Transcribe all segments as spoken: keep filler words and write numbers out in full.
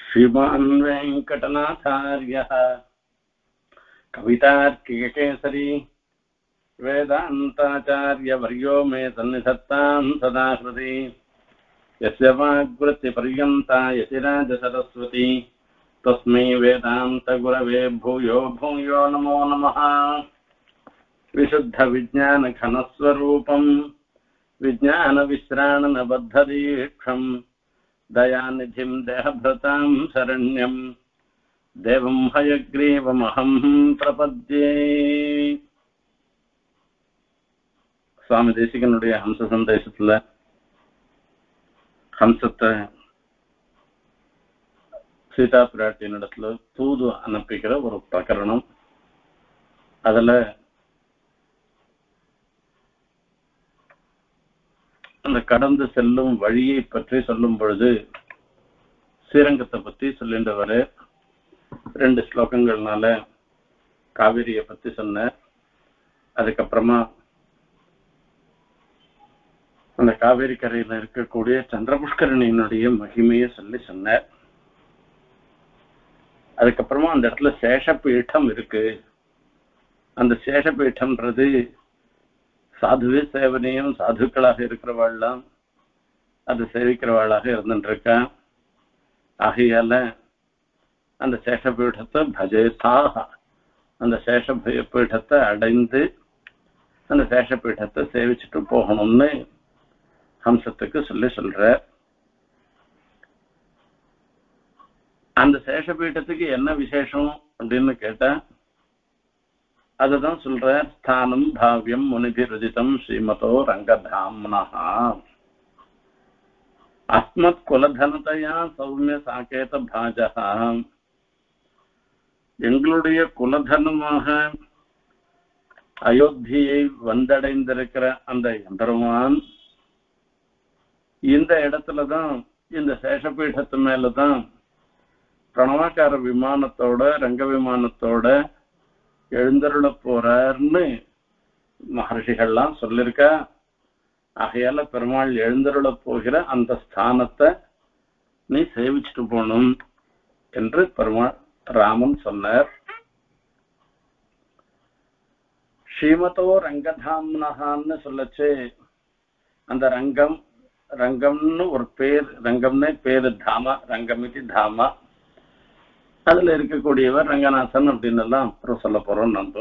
श्रीमान् वेङ्कटनाथार्यः कवितार्किककेसरी वेदान्ताचार्यवर्यो मे सन्निधत्तां सदा हृदि यस्य वाग्वृत्तिपर्यन्ता यतिराजसरस्वती तस्मै वेदान्तगुरवे भूयो भूयो नमो नमः। विशुद्धविज्ञानघनस्वरूपम् विज्ञानविश्राणनबद्धदीक्षम् दयानिधिं देहभृतां शरण्यं देवं हयग्रीवमहं प्रपद्ये। சுவாமி தேசிகனுடைய ஹம்ச சந்தேசத்துல ஹம்சத்தை சீதா பிராட்டியினிடத்துல தூது அனுப்பிக்கிற ஒரு பிரகரணம். அதுல அந்த கடந்து செல்லும் வழியை பற்றி சொல்லும் பொழுது ஸ்ரீரங்கத்தை பத்தி சொல்லின்றவரு ரெண்டு ஸ்லோகங்கள்னால காவிரியை பத்தி சொன்னார். அதுக்கப்புறமா அந்த காவேரி கரையில இருக்கக்கூடிய சந்திரபுஷ்கரணியினுடைய மகிமையை சொல்லி சொன்னார். அதுக்கப்புறமா அந்த இடத்துல சேஷபீடம் இருக்கு. அந்த சேஷபீடம்ன்றது சாதுவே சேவனையும் சாதுக்களாக இருக்கிறவாள்லாம் அது சேவிக்கிறவாளாக இருந்துருக்கா. ஆகையால அந்த சேஷபீடத்தை பஜேதாக அந்த சேஷபீடத்தை அடைந்து அந்த சேஷபீடத்தை சேவிச்சுட்டு போகணும்னு ஹம்சத்துக்கு சொல்லி சொல்ற. அந்த சேஷபீடத்துக்கு என்ன விசேஷம் அப்படின்னு கேட்டா அதுதான் சொல்ற. ஸ்தானம் பாவியம் முனிபிருதிதம் ஸ்ரீமதோ ரங்கதாம்னா அஸ்மத் குலதனதையா சௌமிய சாகேத பாஜா. எங்களுடைய குலதனமாக அயோத்தியை வந்தடைந்திருக்கிற அந்த எம்பெருமான் இந்த இடத்துலதான் இந்த சேஷபீடத்து மேலதான் பிரணவாக்கார விமானத்தோட ரங்க விமானத்தோட எழுந்தருள போறார்னு மகர்ஷிகள்லாம் சொல்லிருக்கா. ஆகையால பெருமாள் எழுந்தருள போகிற அந்த ஸ்தானத்தை நீ சேவிச்சுட்டு போகணும் என்று பெருமாள் ராமன் சொன்னார். ஸ்ரீமதோ ரங்கதாம்னஹான்னு சொல்லச்சு அந்த ரங்கம் ரங்கம்னு ஒரு பேர், ரங்கம்னே பேரு தாமா, ரங்கமிதி தாமா. அதுல இருக்கக்கூடியவர் ரங்கநாதன் அப்படின்னு எல்லாம் அப்புறம் சொல்ல போறோம் நம்ம.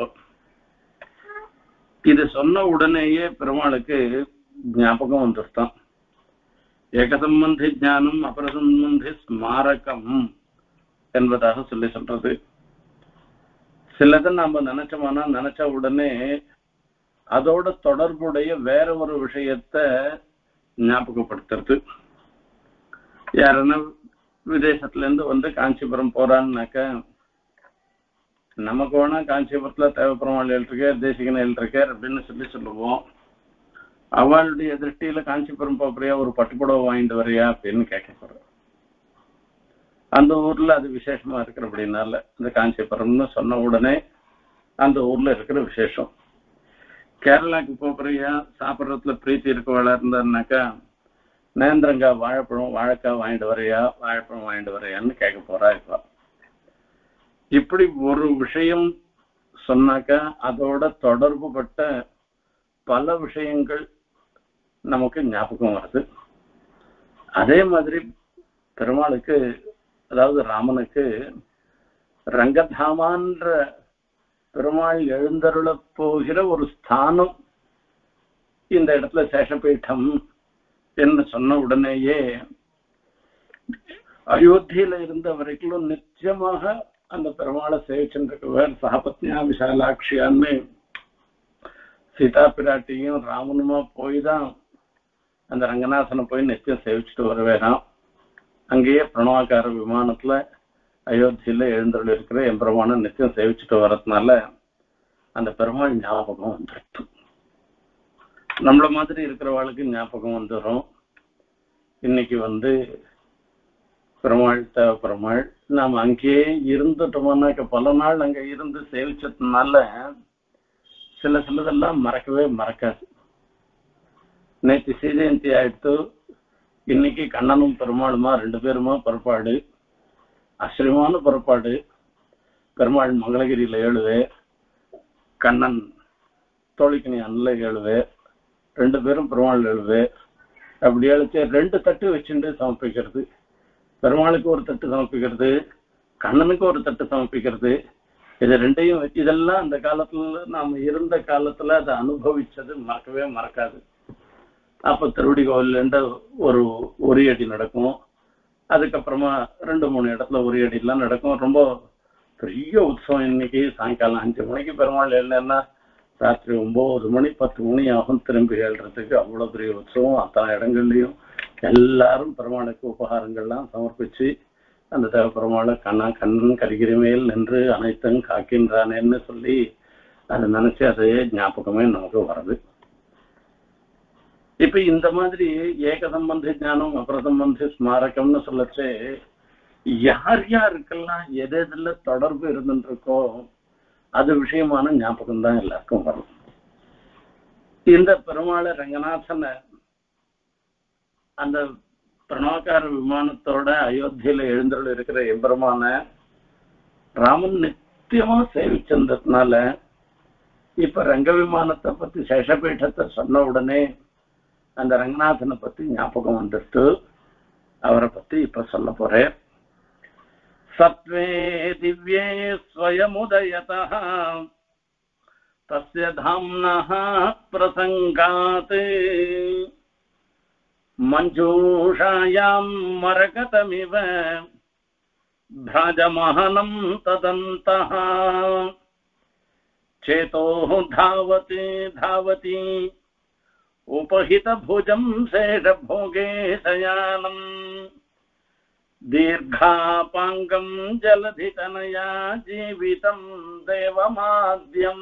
இது சொன்ன உடனேயே பெருமாளுக்கு ஞாபகம் வந்துருத்தான். ஏகசம்பந்தி ஞானம் அபரசம்பந்தி ஸ்மாரகம் என்பதாக சொல்லி சொல்றது. சிலதை நாம நினைச்சோம்னா நினைச்ச உடனே அதோட தொடர்புடைய வேற ஒரு விஷயத்த ஞாபகப்படுத்துறது. யாருன்னா விதேசத்துல இருந்து வந்து காஞ்சிபுரம் போறான்னாக்க நமக்கு வேணா காஞ்சிபுரத்துல தேவப்பெருமாள் எழுதிருக்கார், தேசிகன் எழுதிருக்கார் அப்படின்னு சொல்லி சொல்லுவோம். அவளுடைய திருஷ்டியில காஞ்சிபுரம் போறியா, ஒரு பட்டுப்புடவை வாங்கிட்டு வரையா அப்படின்னு கேட்க போறோம். அந்த ஊர்ல அது விசேஷமா இருக்கிற அப்படின்னால இந்த காஞ்சிபுரம்னு சொன்ன உடனே அந்த ஊர்ல இருக்கிற விசேஷம். கேரளாக்கு போறியா, சாப்பிட்றதுல பிரீத்தி இருக்கவாளா இருந்தாருனாக்கா நேந்திரங்காய் வாழைப்பழம் வாழைக்காய் வாங்கிட்டு வரையா, வாழைப்பழம் வாங்கிட்டு வரையான்னு கேட்க போறா. இப்ப இப்படி ஒரு விஷயம் சொன்னாக்கா அதோட தொடர்பு பட்ட பல விஷயங்கள் நமக்கு ஞாபகம் வருது. அதே மாதிரி பெருமாளுக்கு, அதாவது ராமனுக்கு ரங்கதாமான்ற பெருமாள் எழுந்தருள போகிற ஒரு ஸ்தானம் இந்த இடத்துல சேஷபீடம் என்று சொன்ன உடனேயே அயோத்தியில இருந்த வரைக்கும் நிச்சயமாக அந்த பெருமாளை சேவிச்சுருக்கவர் சகபத்னியா விஷாலாட்சியான்னு சீதா பிராட்டியும் ராமனுமா போய் தான் அந்த ரங்கநாதனை போய் நிச்சயம் சேவிச்சுட்டு வருவேறாம். அங்கேயே பிரணவாக்கார விமானத்துல அயோத்தியில எழுந்தருள் இருக்கிற எம்பெருமானை நிச்சயம் சேவிச்சுட்டு வர்றதுனால அந்த பெருமாள் ஞாபகம் வந்துடுது. நம்மள மாதிரி இருக்கிறவாளுக்கு ஞாபகம் வந்துடும். இன்னைக்கு வந்து பெருமாள் தேவ பெருமாள் நாம் அங்கேயே இருந்துட்டோம்னாக்க பல நாள் அங்க இருந்து சேவிச்சதுனால சில சிலதெல்லாம் மறக்கவே மறக்காது. நேற்று ஸ்ரீஜெயந்தி ஆயிடுத்து, இன்னைக்கு கண்ணனும் பெருமாளுமா ரெண்டு பேருமா புறப்பாடு. ஆச்சரியமான புறப்பாடு. பெருமாள் மங்களகிரியில ஏழுவே, கண்ணன் தோழிக்கணி அண்ணல ஏழுவே, ரெண்டு பேரும் பெருமாள் எழுவே. அப்படி எழுச்சு ரெண்டு தட்டு வச்சுட்டு சமர்ப்பிக்கிறது. பெருமாளுக்கு ஒரு தட்டு சமர்ப்பிக்கிறது, கண்ணனுக்கு ஒரு தட்டு சமர்ப்பிக்கிறது. இது ரெண்டையும் இதெல்லாம் அந்த காலத்துல நாம இருந்த காலத்துல அதை அனுபவிச்சது மறக்கவே மறக்காது. அப்ப திருவடி கோவில்ல ஒரு ஒரு அடி நடக்கும், அதுக்கப்புறமா ரெண்டு மூணு இடத்துல ஒரு அடி எல்லாம் நடக்கும். ரொம்ப பெரிய உற்சவம். இன்னைக்கு சாயங்காலம் அஞ்சு மணிக்கு பெருமாள் இல்லைன்னா ராத்திரி ஒன்பது மணி பத்து மணி ஆகும் திரும்பி ஏழுறதுக்கு. அவ்வளவு பெரிய உற்சவம். அத்தனை இடங்கள்லயும் எல்லாரும் பெருமாளுக்கு உபகாரங்கள்லாம் சமர்ப்பிச்சு அந்த தேவ பெருமாளை கண்ணா கண்ணன் கரிகிரி மேல் நின்று அனைத்தும் காக்கின்றானேன்னு சொல்லி அதை நினைச்சு அதே ஞாபகமே நமக்கு வருது. இப்ப இந்த மாதிரி ஏக சம்பந்தி ஞானம் அபரசம்பந்தி ஸ்மாரகம்னு சொல்லச்சு யார் யாருக்கெல்லாம் எது எதுல தொடர்பு இருந்துருக்கோ அது விஷயமான ஞாபகம் தான் எல்லாருக்கும் வரும். இந்த பெருமாளை ரங்கநாதனை அந்த பிரணவக்கார விமானத்தோட அயோத்தியில எழுந்தருள் இருக்கிற எம்பெருமான ராமன் நித்தியமா சேவிச்சிருந்ததுனால இப்ப ரங்க விமானத்தை பத்தி சேஷபீட்டத்தை சொன்ன உடனே அந்த ரங்கநாதனை பத்தி ஞாபகம் வந்துட்டு அவரை பத்தி இப்ப சொல்ல போறேன். சத்வே திவ்யே ஸ்வயமுதயதः தஸ்ய தாம்னः பிரசங்காத் மஞ்சூஷாயாம் மரகதமிவ भ्राजमानं तदन्तः चेतोः धावति धावति उपहितभुजं शेषभोगे शयानं दीर्घापाङ्गं जलधितनया जीवितं देवमाद्यं.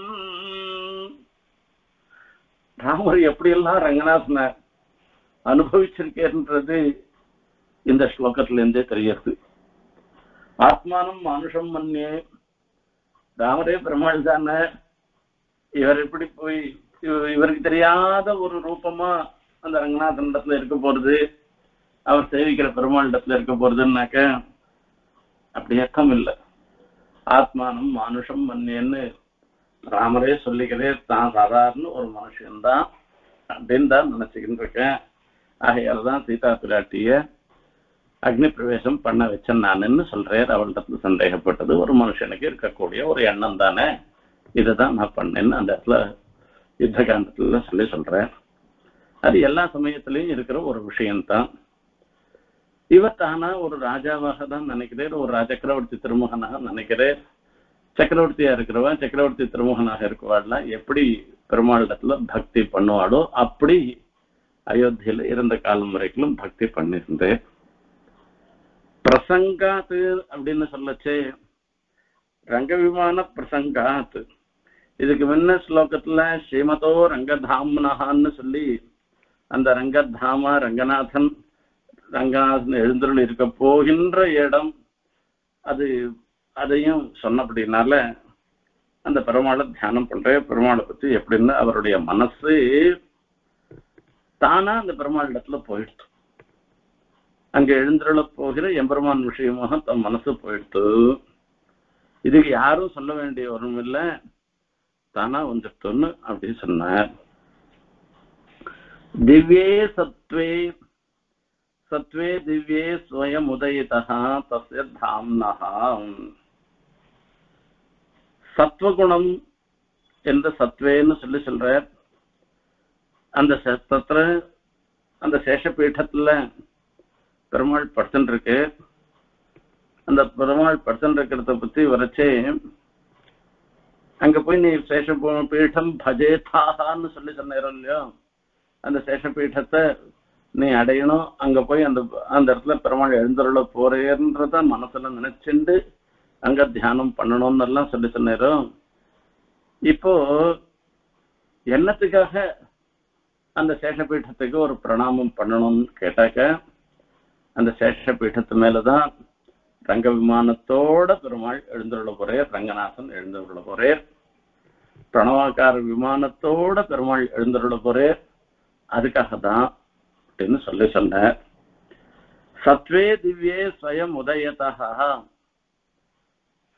ராமர் எப்படியெல்லாம் ரங்கநாதனை அனுபவிச்சிருக்கேன்றது இந்த ஸ்லோகத்துல இருந்தே தெரியுது. ஆத்மானம் மனுஷம் மன்னியே, ராமரே பெருமாள் தானே, இவர் எப்படி போய் இவருக்கு தெரியாத ஒரு ரூபமா அந்த ரங்கநாதன் இடத்துல இருக்க போறது, அவர் சேவிக்கிற பெருமாள் இடத்துல இருக்க போறதுன்னாக்க அப்படி அர்த்தம் இல்லை. ஆத்மானம் மனுஷம் மன்னியன்னு ராமரே சொல்லிக்கிறேன், தான் சாதாரண ஒரு மனுஷன்தான் அப்படின்னு தான் நினைச்சுக்கிட்டு இருக்கேன். ஆகையால தான் சீதா பிராட்டிய அக்னி பிரவேசம் பண்ண வச்சேன் நானுன்னு சொல்றேன். அவள்கிட்ட சந்தேகப்பட்டது ஒரு மனுஷனுக்கு இருக்கக்கூடிய ஒரு எண்ணம் தானே, இதைதான் நான் பண்ணேன்னு அந்த இடத்துல யுத்த காண்டத்துல சொல்லி சொல்றேன். அது எல்லா சமயத்திலையும் இருக்கிற ஒரு விஷயம்தான். இவர் தானா ஒரு ராஜாவாக தான் நினைக்கிறேன், ஒரு சக்கரவர்த்தி திருமகனாக நினைக்கிறேன். சக்கரவர்த்தியா இருக்கிறவன் சக்கரவர்த்தி திருமகனாக இருக்குவாள்லாம் எப்படி பெருமாளிடத்துல பக்தி பண்ணுவாளோ அப்படி அயோத்தியில இருந்த காலம் வரைக்கும் பக்தி பண்ணிருந்தேன். பிரசங்காத்து அப்படின்னு சொல்லச்சே ரங்க விமான பிரசங்காத்து. இதுக்கு முன்ன ஸ்லோகத்துல ஸ்ரீமதோ ரங்கதாம்னஹான்னு சொல்லி அந்த ரங்கதாமா ரங்கநாதன் ரங்கநாதன் எழுந்தருள் இருக்க போகின்ற இடம் அது அதையும் சொன்னபடினால அந்த பெருமாளை தியானம் பண்றேன். பெருமாளை பத்தி எப்படின்னு அவருடைய மனசு தானா அந்த பெருமாள் இடத்துல போயிடுச்சு. அங்க எழுந்தருள போகிற எம்பெருமான் விஷயமாக தன் மனசு போயிடுத்து. இதுக்கு யாரும் சொல்ல வேண்டிய ஒன்றும் இல்லை, தானா வந்துட்டோன்னு அப்படின்னு சொன்னார். திவ்யே சத்வே சத்வே திவ்யே ஸ்வயம் உதயிதா தஸ்ய தாம்னஹா. சத்வகுணம் என்ற சத்வேன்னு சொல்லி சொல்ற அந்த சத்திர அந்த சேஷபீட்டத்துல பெருமாள் படுத்துட்டு இருக்கு. அந்த பெருமாள் படுத்துட்டு இருக்கிறத பத்தி வரைச்சே அங்க போய் நீ சேஷ பீடம் பஜேதான்னு சொல்லி சொன்னேரும் இல்லையோ, அந்த சேஷபீட்டத்தை நீ அடையணும், அங்க போய் அந்த அந்த இடத்துல பெருமாள் எழுந்தருள போறேன்றத மனசுல நினைச்சுண்டு அங்க தியானம் பண்ணணும்னு எல்லாம் சொல்லி சொன்னேரும். இப்போ என்னத்துக்காக அந்த சேஷபீட்டத்துக்கு ஒரு பிரணாமம் பண்ணணும்னு கேட்டாக்க, அந்த சேஷபீட்டத்து மேலதான் ரங்க விமானத்தோட பெருமாள் எழுந்தருள போறேர், ரங்கநாதன் எழுந்தருள போறேர். பிரணவாக்கார விமானத்தோட பெருமாள் எழுந்தருள போறேர். அதுக்காக தான் அப்படின்னு சொல்லி சொன்ன. சத்வே திவ்யே ஸ்வயம் உதயதா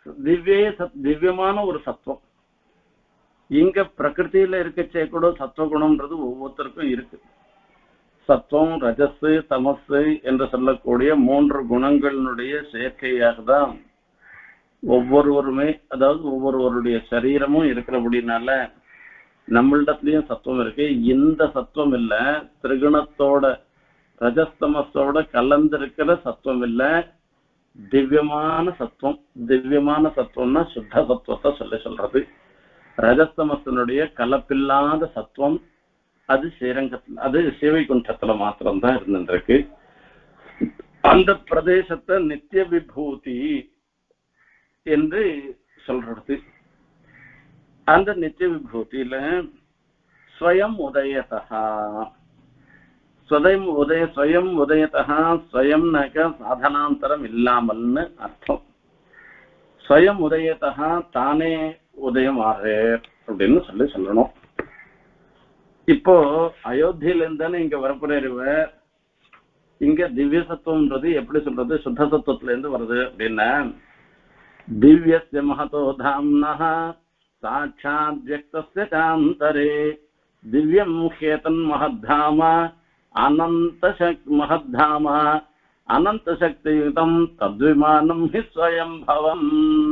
திவ்யே சத் திவ்யமான ஒரு சத்துவம். இங்க பிரகிருதியில இருக்கச்சே கூட சத்துவகுணம்ன்றது ஒவ்வொருத்தருக்கும் இருக்கு. சத்துவம், ரஜஸ், தமசு என்று சொல்லக்கூடிய மூன்று குணங்களினுடைய சேர்க்கையாக தான் ஒவ்வொருவருமே, அதாவது ஒவ்வொருவருடைய சரீரமும் இருக்கிறபடினால நம்மளிடத்துலயும் சத்துவம் இருக்கு. இந்த சத்துவம் இல்ல, திரிகுணத்தோட ரஜஸ்தமஸோட கலந்திருக்கிற சத்துவம் இல்ல, திவ்யமான சத்துவம். திவ்யமான சத்துவம்னா சுத்த சத்துவத்தை சொல்லி சொல்றது. ரஜஸ்தமசனுடைய கலப்பில்லாத சத்துவம் அது ஸ்ரீரங்கத்துல, அது சிவைகுண்டத்துல மாத்திரம்தான் இருந்துருக்கு. அந்த பிரதேசத்தை நித்திய விபூதி என்று சொல்றது. அந்த நித்திய விபூதியில ஸ்வயம் உதயதா, ஸ்வயம் உதய ஸ்வயம் உதயதா, ஸ்வயம்னாக்க சாதனாந்தரம் இல்லாமல்னு அர்த்தம். ஸ்வயம் உதயதா தானே உதயம் ஆறு அப்படின்னு சொல்லி சொல்லணும். இப்போ அயோத்தியில இருந்தானே இங்க வரப்புறவ இங்க திவ்ய சத்துவம்ன்றது எப்படி சொல்றது, சுத்த சத்துவத்துல இருந்து வருது அப்படின்னா, திவ்யஸ்ய மகதோ தாம்னஹ சாட்சாத் வியக்தஸ்ய சாந்தரே திவ்யம் ஹேதன் மஹத்தாம அனந்த சக் மஹத்தாம அனந்த சக்தியுதம் தத்விமானம் ஹி ஸ்வயம் பவம்.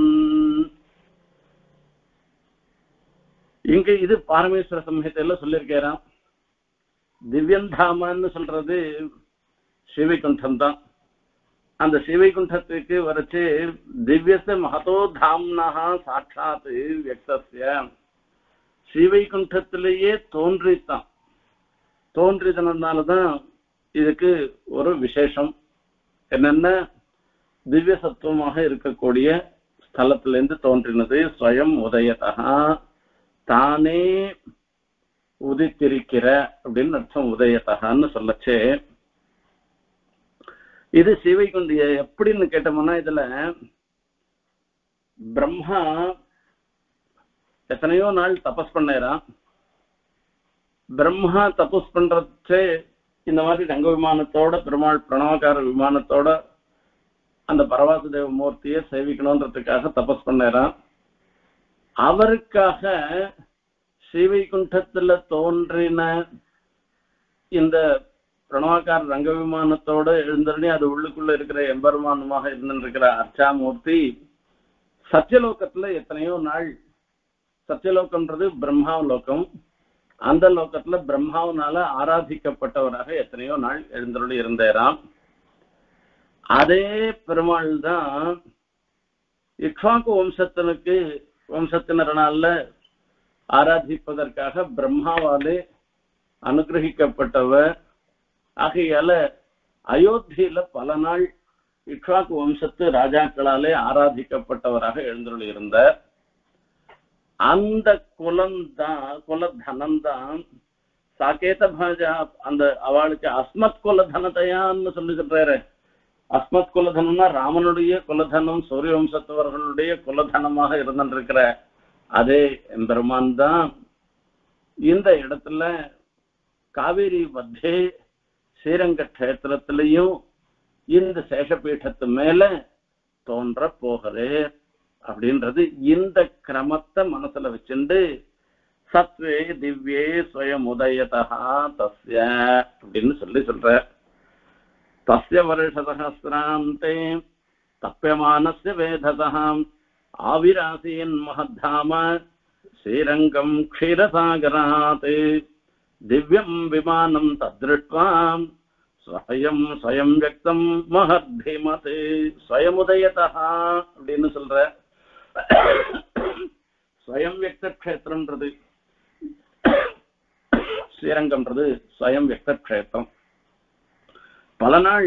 இங்க இது பாரமேஸ்வர சம்ஹிதையில சொல்லியிருக்கிறான். திவ்யந்தாமன்னு சொல்றது சிவைகுண்டம் தான். அந்த சிவைகுண்டத்துக்கு வரைச்சு திவ்யஸ்ய மகதோ தாம்னஹா சாட்சாத் வியக்தஸ்ய, சிவைகுண்டத்திலேயே தோன்றித்தான். தோன்றிதனால்தான் இதுக்கு ஒரு விசேஷம் என்னென்ன, திவ்ய சத்துவமாக இருக்கக்கூடிய ஸ்தலத்திலிருந்து தோன்றினது. ஸ்வயம் உதயதா தானே உதித்திருக்கிற அப்படின்னு அர்த்தம். உதயதகான்னு சொல்லச்சே இது சிவைகுண்டி எப்படின்னு கேட்டோம்னா, இதுல பிரம்மா எத்தனையோ நாள் தபஸ் பண்ணாராம். பிரம்மா தபஸ் பண்றச்சே இந்த மாதிரி ரங்க விமானத்தோட பெருமாள் பிரணவகார விமானத்தோட அந்த பரவாசுதேவ மூர்த்தியை சேவிக்கணும்ன்றதுக்காக தபஸ் பண்ணாராம். அவருக்காக ஸ்ரீவைகுண்டத்துல தோன்றின இந்த பிரணவகார ரங்க விமானத்தோட எழுந்தருளி அது உள்ளுக்குள்ள இருக்கிற எம்பெருமானுமாக இருந்திருக்கிற அர்ச்சாமூர்த்தி சத்தியலோகத்துல எத்தனையோ நாள், சத்தியலோகம்ன்றது பிரம்மா லோகம், அந்த லோகத்துல பிரம்மாவனால ஆராதிக்கப்பட்டவராக எத்தனையோ நாள் எழுந்தருளி இருந்தாராம். அதே பெருமாள் தான் இக்ஷ்வாக்கு வம்சத்தினுக்கு வம்சத்தினரால ஆராதிப்பதற்காக பிரம்மாவாலே அனுகிரகிக்கப்பட்டவர். ஆகையால அயோத்தியில பல நாள் இக்ஷ்வாக்கு வம்சத்து ராஜாக்களாலே ஆராதிக்கப்பட்டவராக எழுந்தருளி இருந்தார். அந்த குலம்தான் குலதனம்தான் சாகேத பாஜா, அந்த அவளுக்கு அஸ்மத் குலதனத்தையான்னு சொல்லி சொல்றாரு. அஸ்மத் குலதனம்னா ராமனுடைய குலதனம், சூரிய வம்சத்தவர்களுடைய குலதனமாக இருந்திருக்கிற அதே எம்பெருமான் தான் இந்த இடத்துல காவேரி மத்தியே ஸ்ரீரங்க கஷேத்திரத்திலையும் இந்த சேஷபீடத்து மேல தோன்ற போகிறே அப்படின்றது. இந்த கிரமத்தை மனசுல வச்சுண்டு சத்வே திவ்யே ஸ்வயம் உதயதா தஸ்ய அப்படின்னு சொல்லி சொல்ற. தஸ்ய வருஷ சஹஸ்ராந்தே தப்யமானஸ்ய வேததः ஆவிராசீன் மஹத்தாம ஸ்ரீரங்கம் க்ஷீரசாகராத் திவ்யம் விமானம் தத்ருஷ்ட்வா ஸ்வயம் ஸ்வயம் வியக்தம் மஹர்திமத். ஸ்வயமுதயதா அப்படின்னு சொல்ற. ஸ்வயம் வியக்த க்ஷேத்திரம்ன்றது ஸ்ரீரங்கம்ன்றது ஸ்வயம் வியக்த க்ஷேத்திரம். பல நாள்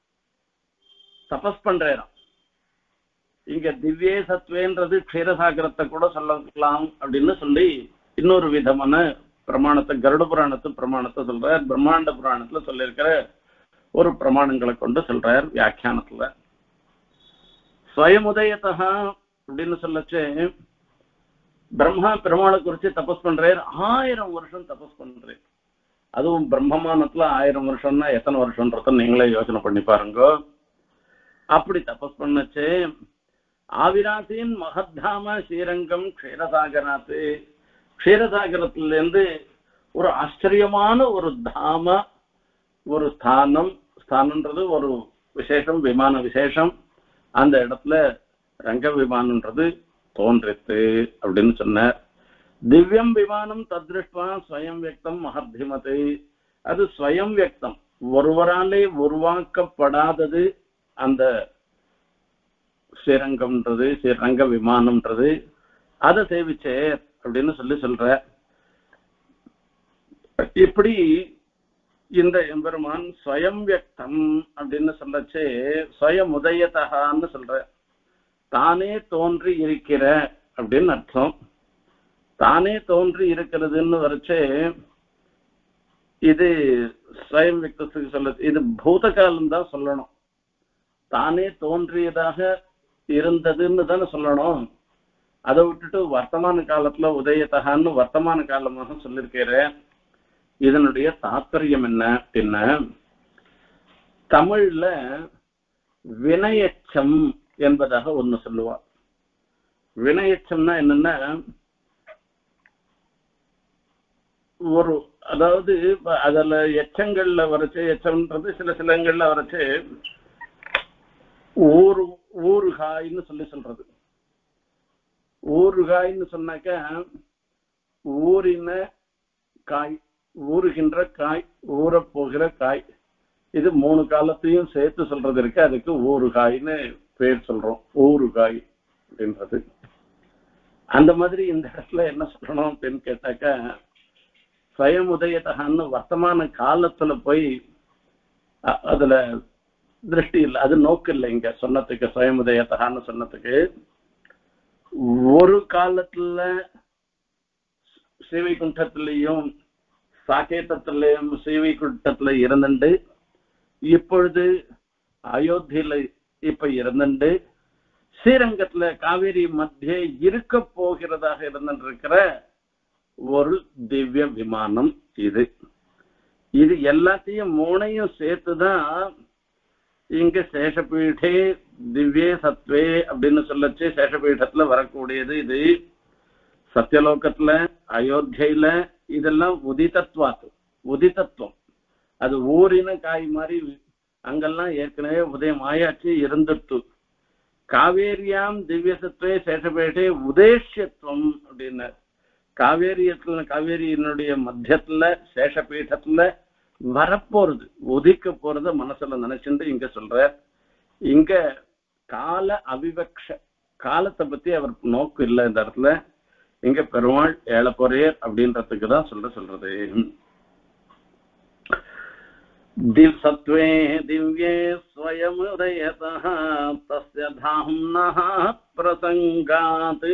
தபஸ் பண்றாராம். இங்க திவ்யே சத்வேன்றது க்ஷீரசாகரத்தை கூட சொல்லலாம் அப்படின்னு சொல்லி இன்னொரு விதமான பிரமாணத்தை, கருட புராணத்து பிரமாணத்தை சொல்றார். பிரம்மாண்ட புராணத்துல சொல்லியிருக்கிற ஒரு பிரமாணங்களை கொண்டு சொல்றார் வியாக்கியானத்துல. ஸ்வயமுதயதா அப்படின்னு சொல்லச்சு பிரம்மா பெருமாளை குறிச்சு தபஸ் பண்றார். ஆயிரம் வருஷம் தபஸ் பண்றார். அதுவும் பிரம்மமானத்துல ஆயிரம் வருஷம்னா எத்தனை வருஷம்ன்றத நீங்களே யோசனை பண்ணி பாருங்க. அப்படி தபஸ் பண்ணச்சு ஆவிராசின் மகத்தாம ஸ்ரீரங்கம் க்ஷீரசாகராத்து, க்ஷீரசாகரத்திலிருந்து ஒரு ஆச்சரியமான ஒரு தாம, ஒரு ஸ்தானம், ஸ்தானன்றது ஒரு விசேஷம், விமான விசேஷம், அந்த இடத்துல ரங்க விமானன்றது தோன்றித்து அப்படின்னு சொன்னார். திவ்யம் விமானம் தத்ருஷ்டுவா ஸ்வயம் வியக்தம் மகர்திமது, அது ஸ்வயம் வியக்தம், ஒருவராலே உருவாக்கப்படாதது அந்த ஸ்ரீரங்கம்ன்றது, ஸ்ரீரங்க விமானம்ன்றது. அதை சேவிச்சே அப்படின்னு சொல்லி சொல்ற. இப்படி இந்த எம்பெருமான் ஸ்வயம் வியக்தம் அப்படின்னு சொல்லச்சு ஸ்வயம் உதயதகான்னு சொல்ற, தானே தோன்றி இருக்கிற அப்படின்னு அர்த்தம். தானே தோன்றி இருக்கிறதுன்னு வரைச்சே இது ஸ்வயம் வியக்தத்துக்கு சொல்ல, இது பூத காலம் தான் சொல்லணும். தானே தோன்றியதாக இருந்ததுன்னு தானே சொல்லணும். அதை விட்டுட்டு வர்த்தமான காலத்துல உதயத்தகான்னு வர்த்தமான காலமாக சொல்லியிருக்கிறேன். இதனுடைய தாத்பரியம் என்ன அப்படின்னா, தமிழ்ல வினையச்சம் என்பதாக ஒண்ணு சொல்லுவார். வினையச்சம்னா என்னன்னா, ஒரு அதாவது அதுல எச்சங்கள்ல வரைச்சு, எச்சம்ன்றது சில சிலங்கள்ல வரைச்சு ஊரு ஊறுகாய்ன்னு சொல்லி சொல்றது. ஊறுகாய்ன்னு சொன்னாக்க ஊறின காய், ஊறுகின்ற காய், ஊற போகிற காய், இது மூணு காலத்தையும் சேர்த்து சொல்றது இருக்கு. அதுக்கு ஊறுகாய்ன்னு பேர் சொல்றோம், ஊறுகாய் அப்படின்றது. அந்த மாதிரி இந்த இடத்துல என்ன சொல்லணும் அப்படின்னு கேட்டாக்கா, ஸ்வயம் உதயத்தகான்னு வர்த்தமான காலத்துல போய் அதுல திருஷ்டி இல்லை, அது நோக்கு இல்லை இங்க சொன்னதுக்கு. ஸ்வயம் உதயத்தகான்னு சொன்னதுக்கு ஒரு காலத்துல ஸ்ரீவைகுண்டத்திலையும் சாகேதத்திலையும் ஸ்ரீவைகுண்டத்துல இருந்துண்டு, இப்பொழுது அயோத்தியில இப்ப இருந்துண்டு, ஸ்ரீரங்கத்துல காவேரி மத்தியே இருக்க போகிறதாக இருந்துருக்கிற ஒரு திவ்ய விமானம் இது. இது எல்லாத்தையும் மூணையும் சேர்த்துதான் இங்க சேஷபீடே திவ்யே சத்வே அப்படின்னு சொல்லச்சு சேஷபீடத்துல வரக்கூடியது. இது சத்தியலோகத்துல, அயோத்தியில இதெல்லாம் உதிதத்வாத்து, உதிதத்துவம். அது ஊரின காய் மாதிரி அங்கெல்லாம் ஏற்கனவே உதயம் ஆயாச்சு இருந்துட்டு. காவேரியாம் திவ்ய சத்வே சேஷபீடே உதேஷ்யத்துவம் அப்படின்னு காவேரியத்துல, காவேரியினுடைய மத்தியத்துல சேஷபீடத்துல வரப்போறது, உதிக்க போறத மனசுல நினைச்சுட்டு இங்க சொல்ற. இங்க கால அவிவக்ஷ, காலத்தை பத்தி அவர் நோக்கு இல்லை இந்த இடத்துல. இங்க பெருமாள் ஏழ போறேர் அப்படின்றதுக்கு தான் சொல்ற சொல்றது. திவ் சத்வே திவ்யே ஸ்வயம் உதயதஹ தஸ்ய தாம்னஹ பிரசங்காத்,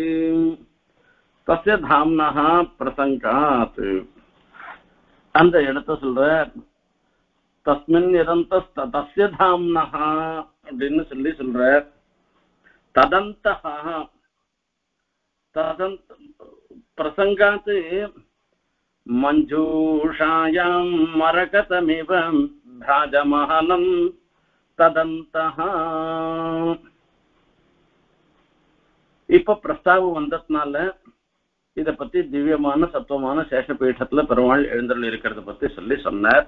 தஸ்ய தாம்னஹ பிரசங்காத் அந்த இடத்த சொல்ற. தஸ்மின் யதந்த தஸ்ய தாம்னஹா அப்படின்னு சொல்லி சொல்ற. ததந்தஹா, ததந்த பிரசங்காத் மஞ்சூஷாயாம் மரகதமிவ பிராஜமானம் ததந்தஹா. இப்ப பிரஸ்தாபம் வந்ததுனால இத பத்தி திவ்யமான சத்துவமான சேஷபீடத்துல பெருமாள் எழுந்தருள் இருக்கிறத பத்தி சொல்லி சொன்னார்.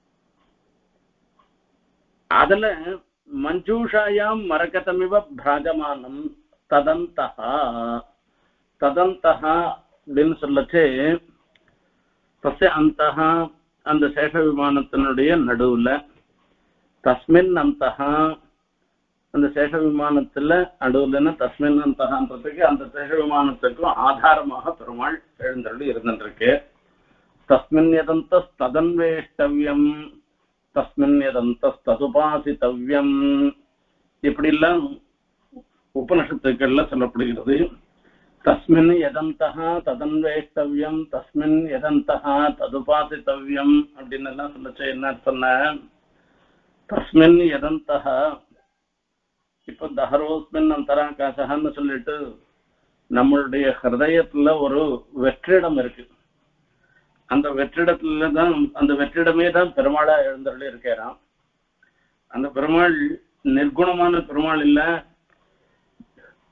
அதுல மஞ்சூஷாயாம் மரகதமிவ பிராஜமானம் ததந்தஹா, ததந்தஹா அப்படின்னு சொல்லச்சு தஸ்ய அந்தஹா அந்த சேஷ விமானத்தினுடைய நடுவுல, தஸ்மின் அந்தஹா அந்த சேஷ விமானத்துல நடுவுலன்னா தஸ்மின் அந்தஹான்றதுக்கு அந்த சேஷ விமானத்துக்கும் ஆதாரமாக பெருமாள் எழுந்தருளி இருந்துருக்கு. தஸ்மின் யதந்த ததன்வேஷ்டவ்யம், தஸ்மின் யதந்த ததுபாசித்தவ்யம், இப்படி எல்லாம் உபனிஷத்துக்கள்ல சொல்லப்படுகிறது. தஸ்மின் யதந்தஹா ததன்வேஷ்டவ்யம், தஸ்மின் யதந்தஹா ததுபாசித்தவ்யம் அப்படின்னு எல்லாம் சொல்லச்சு என்ன சொன்ன. தஸ்மின் யதந்தஹா, இப்ப தஹரோஸ்மின் அந்தராகாசகான்னு சொல்லிட்டு நம்மளுடைய ஹிருதயத்துல ஒரு வெற்றிடம் இருக்கு. அந்த வெற்றிடத்துல தான், அந்த வெற்றிடமே தான் பெருமாளா எழுந்தருளி இருக்கிறான். அந்த பெருமாள் நிர்குணமான பெருமாள் இல்ல,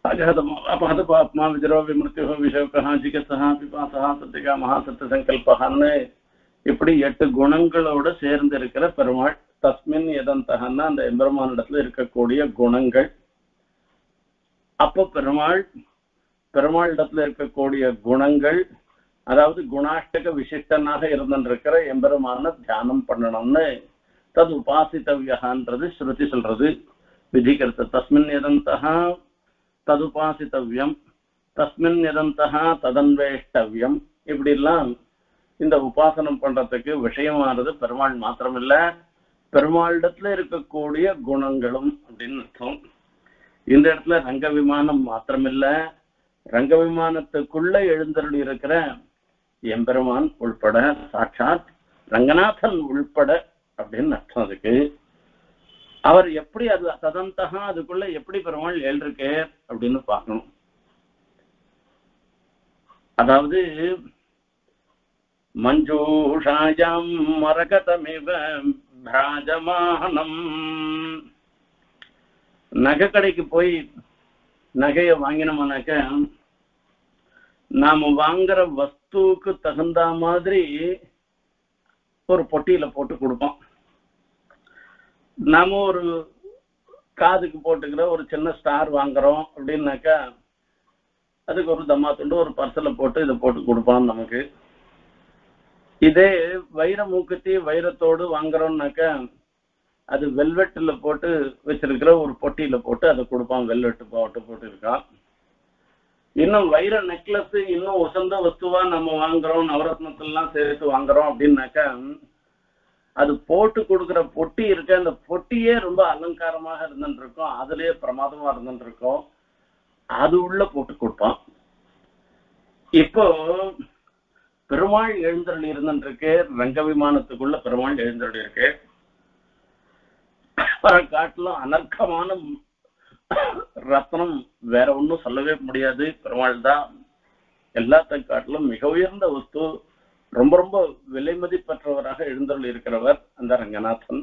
अपहतपात्मा विजरो विमृत्यो विशोकः जिगत्सः पिपासः सत्यकामः सत्य சங்கல்பஹன்னு இப்படி எட்டு குணங்களோட சேர்ந்து இருக்கிற பெருமாள். தஸ்மின் எதந்தகன்னா அந்த எம்பெருமானிடத்துல இருக்கக்கூடிய குணங்கள். அப்ப பெருமாள் பெருமாளிடத்துல இருக்கக்கூடிய குணங்கள், அதாவது குணாஷ்டக விசிஷ்டனாக இருந்திருக்கிற எம்பெருமான தியானம் பண்ணணும்னு தது உபாசித்தவியன்றது ஸ்ருதி சொல்றது, விதிக்கிறது. தஸ்மின் எதந்தகா ததுபாசித்தவியம், தஸ்மின் எதந்தகா ததன்வேஷ்டவியம், இப்படி எல்லாம் இந்த உபாசனம் பண்றதுக்கு விஷயமானது பெருமாள் மாத்திரமில்ல, பெருமாளிடத்துல இருக்கக்கூடிய குணங்களும் அப்படின்னு அர்த்தம். இந்த இடத்துல ரங்க விமானம் மாத்திரமில்ல, ரங்க விமானத்துக்குள்ள எழுந்தருள் இருக்கிற எம்பெருமான் உள்பட, சாட்சாத் ரங்கநாதன் உள்பட அப்படின்னு அர்த்தம். அதுக்கு அவர் எப்படி அது ததந்தகா அதுக்குள்ள எப்படி பெருமாள் எழுந்திருக்கே அப்படின்னு பார்க்கணும். அதாவது மஞ்சூஷாயாம் மரகதமிவ பிராஜமானம், நகை கடைக்கு போய் நகைய வாங்கினோம்னாக்க நாம வாங்குற வஸ்துக்கு தகுந்த மாதிரி ஒரு பொட்டியில போட்டு கொடுப்போம். நாம ஒரு காதுக்கு போட்டுக்கிற ஒரு சின்ன ஸ்டார் வாங்குறோம் அப்படின்னாக்கா அதுக்கு ஒரு தம்மா துண்டு ஒரு பர்சல போட்டு இதை போட்டு கொடுப்பான் நமக்கு. இதே வைர மூக்குத்தி வைரத்தோடு வாங்குறோம்னாக்கா அது வெல்வெட்டுல போட்டு வச்சிருக்கிற ஒரு பொட்டியில போட்டு அதை கொடுப்பான், வெல்வெட்டு போட்டு போட்டு இருக்கான். இன்னும் வைர நெக்லஸ் இன்னும் உசந்த வஸ்துவா நம்ம வாங்குறோம், நவரத்னத்தெல்லாம் சேர்த்து வாங்குறோம் அப்படின்னாக்கா அது போட்டு கொடுக்குற பொட்டி இருக்க, அந்த பொட்டியே ரொம்ப அலங்காரமாக இருந்துட்டு இருக்கும், அதுலயே பிரமாதமா இருந்துட்டு இருக்கும், அது உள்ள போட்டு கொடுப்பான். இப்போ பெருமாள் எழுந்தருள் இருந்துட்டு இருக்கு, ரங்க விமானத்துக்குள்ள பெருமாள் எழுந்தருள் இருக்கு. காட்டிலும் அனர்க்கமான ரத்னம் வேற ஒன்றும் சொல்லவே முடியாது, பெருமாள் தான் எல்லாத்த காட்டிலும் மிக உயர்ந்த வஸ்து, ரொம்ப ரொம்ப விலை மதிப்பற்றவராக எழுந்தருள் இருக்கிறவர் அந்த ரங்கநாதன்.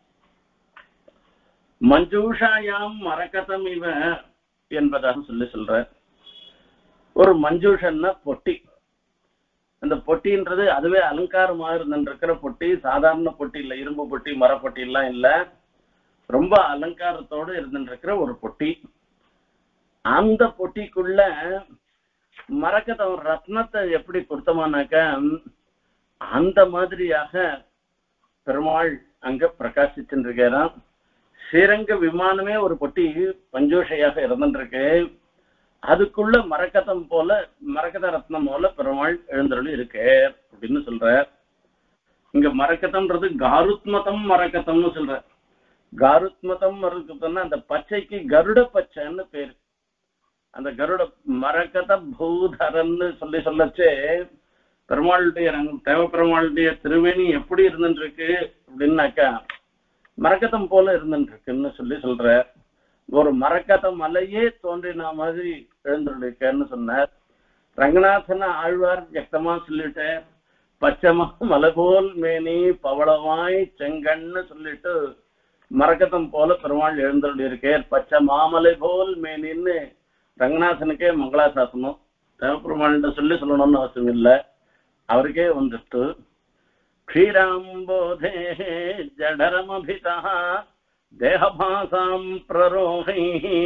மஞ்சூஷாயாம் மரகதம் இவ என்பதாக சொல்லி சொல்ற. ஒரு மஞ்சூஷன்னா பொட்டி, அந்த பொட்டின்றது அதுவே அலங்காரமாக இருந்திருக்கிற பொட்டி, சாதாரண பொட்டி இல்லை, இரும்பு பொட்டி மரப்பொட்டி எல்லாம் இல்லை, ரொம்ப அலங்காரத்தோடு இருந்திருக்கிற ஒரு பொட்டி. அந்த பொட்டிக்குள்ள மரகதம் ரத்னத்தை எப்படி பொருத்தமானாக்க அந்த மாதிரியாக பெருமாள் அங்க பிரகாசிச்சுருக்கிறான். ஸ்ரீரங்க விமானமே ஒரு பொட்டி பஞ்சோஷையாக இருந்துருக்கு, அதுக்குள்ள மரகதம் போல மரகத ரத்னம் போல பெருமாள் எழுந்தருளி இருக்கு அப்படின்னு சொல்ற. இங்க மரகதம்ன்றது காருத்மதம் மரகதம்னு சொல்ற. காருத்மதம் மரகதம்னா அந்த பச்சைக்கு கருட பச்சைன்னு பேரு. அந்த கருட மரகத பூதரன்னு சொல்லி சொல்லச்சே பெருமாளுடைய தேவ பெருமாளுடைய திருவேணி எப்படி இருந்துட்டு இருக்கு அப்படின்னாக்கா மரகதம் போல இருந்துட்டு இருக்குன்னு சொல்லி சொல்ற. ஒரு மரகத மலையே தோன்றின மாதிரி எழுந்துருக்கேன்னு சொன்னார். ரங்கநாதன ஆழ்வார் வியக்தமா சொல்லிட்டு பச்சைமா மலை போல் மேனி பவளவாய் செங்கன்னு சொல்லிட்டு மரகதம் போல பெருமாள் எழுந்துள்ள இருக்கே. பச்சை மாமலை போல் மேனின்னு ரங்கநாதனுக்கே மங்களாசாசனம் தேவப்பெருமாள்கிட்ட சொல்லி சொல்லணும்னு அவசியம் இல்லை, அவருக்கே வந்துட்டு க்ஷீராம்போதே ஜடரமபிதா தேகபாசாம் பிரரோகை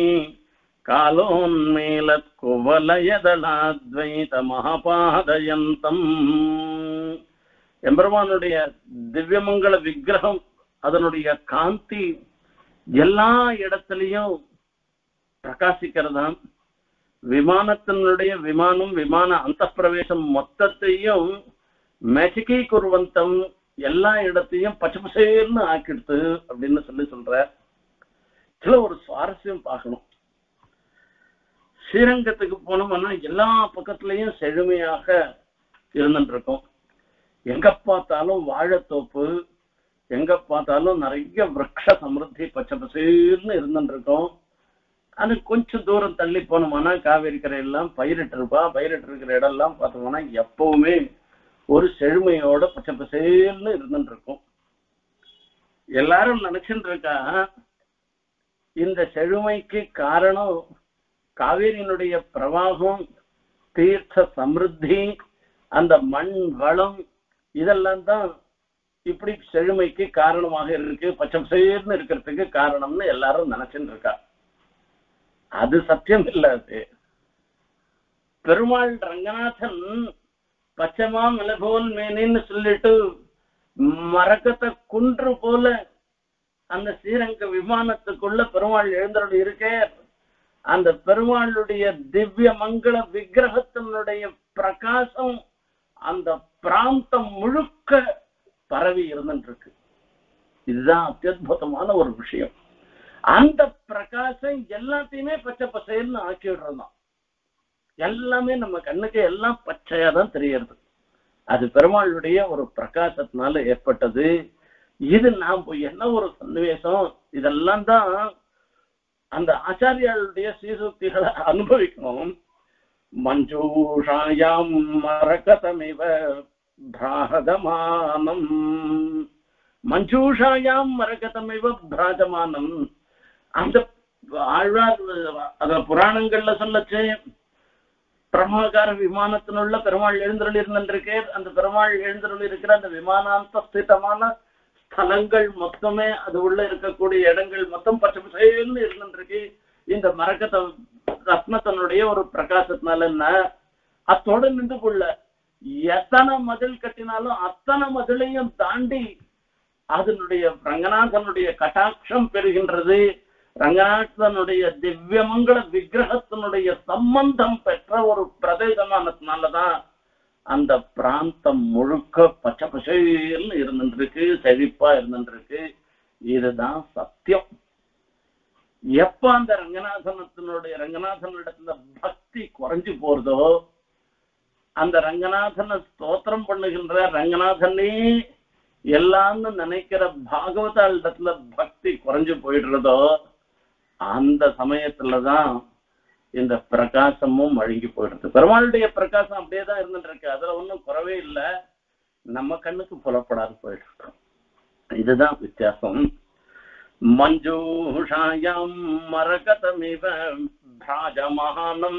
காலோன்மேலத் குவலயதளாத்வைத மகாபாதயந்தம். எம்பெருமானுடைய திவ்யமங்கள விக்கிரகம், அதனுடைய காந்தி எல்லா இடத்திலையும் பிரகாசிக்கிறதாம். விமானத்தினுடைய விமானம் விமான அந்த பிரவேசம் மொத்தத்தையும் மெச்சகி குருவந்தம் எல்லா இடத்தையும் பச்சை பசேர்னு ஆக்கிடுத்து அப்படின்னு சொல்லி சொல்ற. சில ஒரு சுவாரஸ்யம் பார்க்கணும். ஸ்ரீரங்கத்துக்கு போனோம்னா எல்லா பக்கத்துலயும் செழுமையாக இருந்துட்டு இருக்கும். எங்க பார்த்தாலும் வாழைத்தோப்பு, எங்க பார்த்தாலும் நிறைய விரக்ஷ சமிருத்தி பச்சை பசேர்னு இருந்துட்டு இருக்கும். அது கொஞ்சம் தூரம் தள்ளி போனோம்னா காவேரி கரையெல்லாம் பயிரிட்டு இருப்பா. பயிரிட்டு இருக்கிற இடம் எல்லாம் பார்த்தோம்னா எப்பவுமே ஒரு செழுமையோட பச்சை பசேல்னு இருந்துட்டு இருக்கும். எல்லாரும் நினைச்சுட்டு இருக்கா இந்த செழுமைக்கு காரணம் காவேரியினுடைய பிரவாகம், தீர்த்த சமிருத்தி, அந்த மண் வளம், இதெல்லாம் தான் இப்படி செழுமைக்கு காரணமாக இருக்கு, பச்சை பசேர்னு இருக்கிறதுக்கு காரணம்னு எல்லாரும் நினைச்சுட்டு இருக்கா. அது சத்தியம் இல்லாது. பெருமாள் ரங்கநாதன் பச்சைமா மிளகோல் மேனின்னு சொல்லிட்டு மரக்கத்தை குன்று போல அந்த ஸ்ரீரங்க விமானத்துக்குள்ள பெருமாள் எழுந்தருள் இருக்கே, அந்த பெருமாளுடைய திவ்ய மங்கள விக்கிரகத்தினுடைய பிரகாசம் அந்த பிராந்தம் முழுக்க பரவி இருந்துருக்கு. இதுதான் அத்தியுதமான ஒரு விஷயம். அந்த பிரகாசம் எல்லாத்தையுமே பச்சை பசைன்னு ஆக்கி விடுறதுதான். எல்லாமே நம்ம கண்ணுக்கு எல்லாம் பச்சையா தான் தெரியறது. அது பெருமாளுடைய ஒரு பிரகாசத்தினால ஏற்பட்டது. இது நாம் என்ன ஒரு சன்னிவேசம், இதெல்லாம் தான் அந்த ஆச்சாரியாளுடைய சீசூக்திகளை அனுபவிக்கணும். மஞ்சூஷாயாம் மரகதமிவ பிராஜமானம், மஞ்சூஷாயாம் மரகதமிவ பிராஜமானம். அந்த ஆழ்வார் அத புராணங்கள்ல சொல்லச்சு, பிரமாகார விமானத்தினுள்ள பெருமாள் எழுந்தருள் இருந்திருக்கே, அந்த பெருமாள் எழுந்தருள் இருக்கிற அந்த விமானாந்த ஸ்திதமான ஸ்தலங்கள் மொத்தமே, அது உள்ள இருக்கக்கூடிய இடங்கள் மொத்தம் பச்சை பசேல்னு இருந்திருக்கு. இந்த மரகத ரத்னத்தினுடைய ஒரு பிரகாசத்தினால என்ன, அத்தோட நின்று கொள்ள எத்தனை மதில் கட்டினாலும் அத்தனை மதிலையும் தாண்டி அதனுடைய ரங்கநாதனுடைய கட்டாட்சம் பெறுகின்றது. ரங்கநாதனுடைய திவ்யமங்கள விக்கிரகத்தினுடைய சம்பந்தம் பெற்ற ஒரு பிரதேசமானதுனாலதான் அந்த பிராந்தம் முழுக்க பச்சை பசேல்னு இருந்துருக்கு, செழிப்பா இருந்துருக்கு. இதுதான் சத்தியம். எப்ப அந்த ரங்கநாதனத்தினுடைய ரங்கநாதனிடத்துல பக்தி குறைஞ்சு போறதோ, அந்த ரங்கநாதனை ஸ்தோத்திரம் பண்ணுகின்ற ரங்கநாதனே எல்லாம்னு நினைக்கிற பாகவத இடத்துல பக்தி குறைஞ்சு போயிடுறதோ, அந்த சமயத்துலதான் இந்த பிரகாசமும் அழுங்கி போயிடுது. பெருமாளுடைய பிரகாசம் அப்படியேதான் இருந்துட்டு இருக்கு, அதுல ஒன்றும் குறவே இல்லை, நம்ம கண்ணுக்கு புலப்படாது போயிட்டு இருக்கோம். இதுதான் வித்தியாசம். மஞ்சூஷாயாம் மரகதமிவ பிராஜமானம்.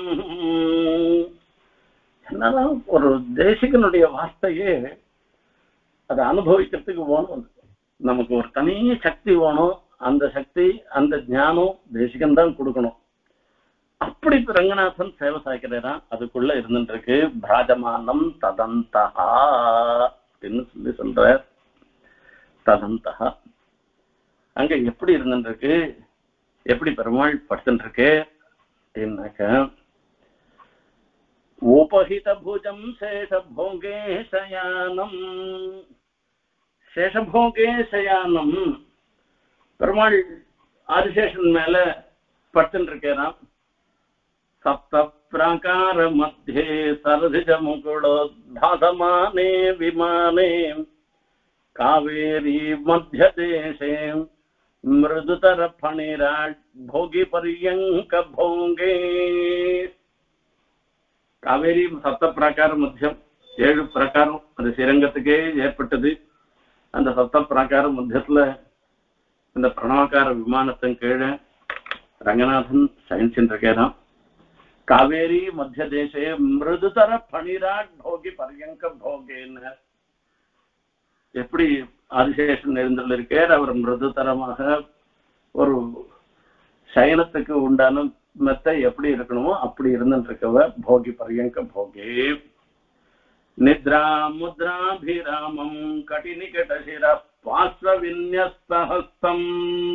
என்னதான் ஒரு தேசிகனுடைய வார்த்தையே அதை அனுபவிக்கிறதுக்கு வேணும், நமக்கு ஒரு தனி சக்தி வேணும். அந்த சக்தி அந்த ஞானம் தேசிகன் தான் கொடுக்கணும். அப்படி ரங்கநாதன் சேவை சாய்க்கிறான், அதுக்குள்ள இருந்துட்டு இருக்கு. பிராஜமானம் ததந்தஹா அப்படின்னு சொல்லி சொல்ற. ததந்தஹா அங்க எப்படி இருந்துட்டு இருக்கு, எப்படி பெருமாள் படுத்துட்டு இருக்கு அப்படின்னாக்க, உபஹித பூஜம் சேஷபோகே சயானம். சேஷபோகே சயானம், பெருமாள் ஆதிசேஷன் மேல படுத்துட்டு இருக்கிறான். சப்த பிராகார மத்தியே சரதிஜ முகுளோத்பாசமானே விமானே காவேரி மத்திய தேசே மிருதுதர பணிராட் போகி பரியங்க போங்கே. காவேரி சப்த பிராகார மத்தியம், ஏழு பிரகாரம் அது ஸ்ரீரங்கத்துக்கே ஏற்பட்டது. அந்த சப்த பிராகார மத்தியத்துல இந்த பிரணவக்கார விமானத்தின் கீழே ரங்கநாதன் சயனிச்சுருக்கான். காவேரி மத்திய தேசே மிருதுதர பணிராட் போகி பரியங்க போகேன்னு எப்படி ஆதிசேஷன் எழுந்துள்ள இருக்கார், அவர் மிருதுதரமாக ஒரு சயனத்துக்கு உண்டான மெத்தை எப்படி இருக்கணுமோ அப்படி இருந்துட்டு இருக்கவ போகி பரியங்க போகே. நித்ரா முத்ராபிராமம் கடிநிகடசிர பாஸ்வ வின்யஸ்தஹஸ்தம்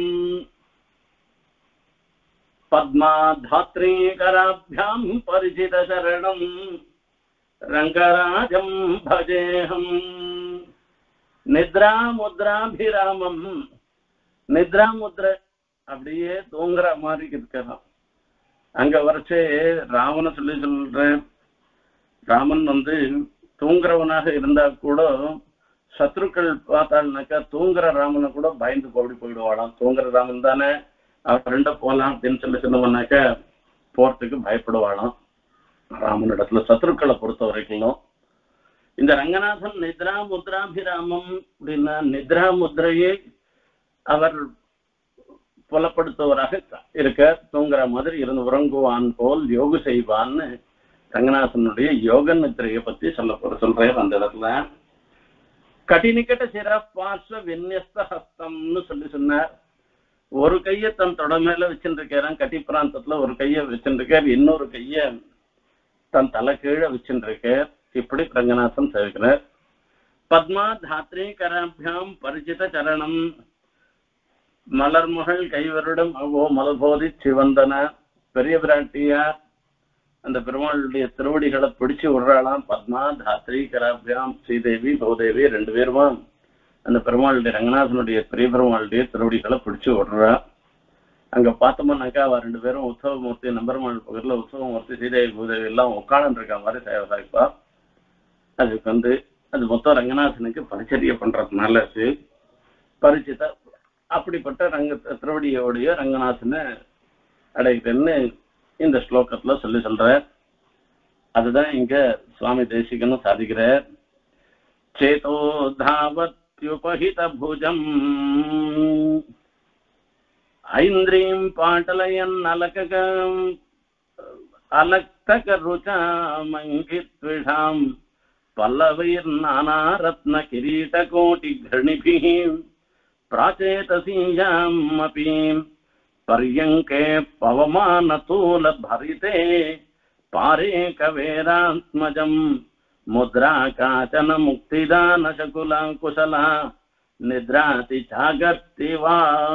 பத்மாதாத்ரீகராभ्याम பரிஜித சரணம் ரங்கராஜம் பஜேஹம். நித்ரா முத்ராபிராமம், நித்ரா முத்ர அப்படியே தூங்குற மாதிரி இருக்கலாம். அங்க வரைச்சே ராமனை சொல்லி சொல்றேன். ராமன் வந்து தூங்குறவனாக இருந்தா கூட சத்ருக்கள் பார்த்தாள்னாக்கா தூங்குற ராமனை கூட பயந்து போடி போயிடுவாளாம். தூங்குற ராமன் தானே, அவர் ரெண்ட போலாம் அப்படின்னு சொல்லி சொன்னவனாக்கா போறதுக்கு பயப்படுவாளாம். ராமன் இடத்துல சத்ருக்களை பொறுத்த வரைக்கும் இந்த ரங்கநாதன் நித்ரா முத்ராபிராமம் அப்படின்னா, நித்ரா முத்ரையை அவர் புலப்படுத்துவராக இருக்க, தூங்குற மாதிரி இருந்து உறங்குவான் போல் யோகு செய்வான்னு ரங்கநாதனுடைய யோக நித்திரையை பத்தி சொல்ல போற சொல்றாரு அந்த இடத்துல. கடினிக்கட்ட சிர பார்ஸ்வ விநியஸ்த ஹஸ்தம்னு சொல்லி சொன்னார். ஒரு கைய தன் தொட மேல வச்சுருக்காரான் கட்டி பிராந்தத்துல, ஒரு கைய வச்சுருக்கார், இன்னொரு கைய தன் தலை கீழே வச்சுருக்கார். இப்படி ரங்கநாதன் சேவிக்கிறார். பத்மா தாத்ரி கராபியாம் பரிச்சித சரணம், மலர்மகள் கைவருடம் ஓ மலபோதி சிவந்தன. பெரிய பிராட்டியார் அந்த பெருமாளுடைய திருவடிகளை பிடிச்சு விடுறாளாம். பத்மா தாத்ரி கராபியாம், ஸ்ரீதேவி பௌதேவி ரெண்டு பேருமா அந்த பெருமாளுடைய ரங்கநாதனுடைய பெரிய பெருமாளுடைய திருவடிகளை பிடிச்சு விடுறா. அங்க பார்த்தோம்னாக்கா அவ ரெண்டு பேரும் உற்சவமூர்த்தி நம்பெருமாள் பக்கத்துல உற்சவமூர்த்தி ஸ்ரீதேவி பூதேவி எல்லாம் உட்காந்து இருக்க மாதிரி சேவை சாய்ப்பா. அதுக்கு வந்து அது மொத்தம் ரங்கநாதனுக்கு பரிச்சரிய பண்றதுனால பரிச்சித அப்படிப்பட்ட ரங்க திருவடியோடைய ரங்கநாதனை அடைகிறேன்னு இந்த ஸ்லோகத்துல சொல்லி சொல்ற. அதுதான் இங்க சுவாமி தேசிகனும் சாதிக்கிறார். சேதோ தாவத்யுபஹித புஜம் ஐந்திரீம் பாட்டலயன் அலகம் அலக்தக ருச்சாமங்கித்விஷாம் பல்லவைர் நானாரத்ன கிரீட கோட்டி கிரணிபிஹி प्राचेतसीयाम् अपि पर्यङ्के पवमानतूल भरिते पारे कवेरात्मजम् मुद्रा काचन मुक्तिदान शकुला कुशला निद्राति जागर्ति वा.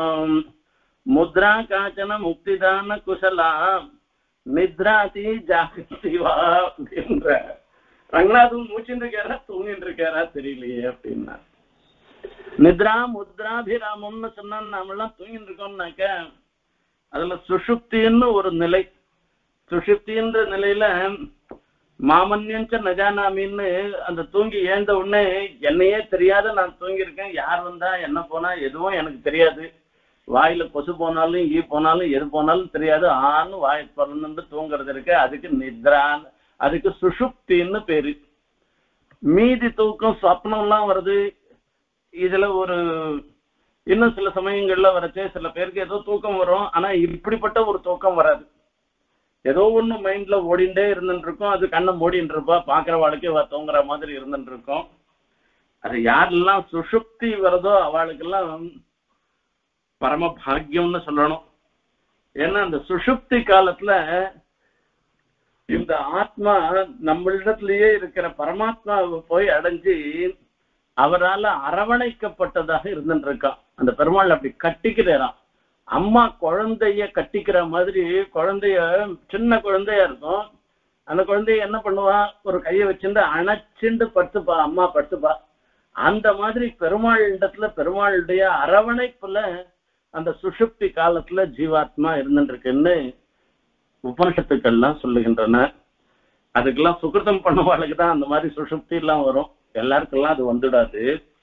मुद्रा काचन मुक्तिदान कुशला निद्राति जागर्ति वा அப்படின்ற ரங்கநாதன் மூச்சுட்டு இருக்காரா தூங்கிட்டு இருக்காரா தெரியலையே அப்படின்னா. நித்ரா முத்ராபிராமம்னு சொன்னா நாமெல்லாம் தூங்கிட்டு இருக்கோம்னாக்க அதுல சுஷுப்தின்னு ஒரு நிலை. சுஷுப்தின்ற நிலையில மாமன்யஞ்ச நஜானாமின்னு அந்த தூங்கி ஏந்த உடனே என்னையே தெரியாத நான் தூங்கியிருக்கேன், யார் வந்தா என்ன போனா எதுவும் எனக்கு தெரியாது, வாயில கொசு போனாலும் ஈ போனாலும் எது போனாலும் தெரியாது, ஆன்னு வாய் பிறந்து தூங்குறது இருக்கு, அதுக்கு நித்ரான்னு அதுக்கு சுஷுப்தின்னு பேரு. மீதி தூக்கம் சொப்னம்லாம் வருது. இதுல ஒரு இன்னும் சில சமயங்கள்ல வரச்சே சில பேருக்கு ஏதோ தூக்கம் வரும், ஆனா இப்படிப்பட்ட ஒரு தூக்கம் வராது. ஏதோ ஒண்ணு மைண்ட்ல ஓடிண்டே இருந்துட்டு இருக்கும், அது கண்ணை மூடிட்டு இருப்பா, பாக்குற வாழ்க்கை தூங்குற மாதிரி இருந்துட்டு இருக்கும். அது யாரெல்லாம் சுஷுப்தி வருதோ அவளுக்கெல்லாம் பரம பாக்கியம்னு சொல்லணும். ஏன்னா அந்த சுஷுப்தி காலத்துல இந்த ஆத்மா நம்மளிடத்திலேயே இருக்கிற பரமாத்மாவை போய் அடைஞ்சு அவரால் அரவணைக்கப்பட்டதாக இருந்துட்டு இருக்கான். அந்த பெருமாள் அப்படி கட்டிக்கிறாராம். அம்மா குழந்தைய கட்டிக்கிற மாதிரி, குழந்தைய சின்ன குழந்தையா இருக்கும், அந்த குழந்தைய என்ன பண்ணுவா, ஒரு கையை வச்சுட்டு அணைச்சுண்டு படுத்துப்பா, அம்மா படுத்துப்பா. அந்த மாதிரி பெருமாள் இடத்துல பெருமாளுடைய அரவணைப்புல அந்த சுஷுப்தி காலத்துல ஜீவாத்மா இருந்துட்டு இருக்குன்னு உபனிஷத்துக்கள்லாம் சொல்லுகின்றன. அதுக்கெல்லாம் சுகிருதம் பண்ணவாளுக்கு தான் அந்த மாதிரி சுஷுப்தி எல்லாம் வரும், எல்லாருக்கெல்லாம் அது வந்துடாது.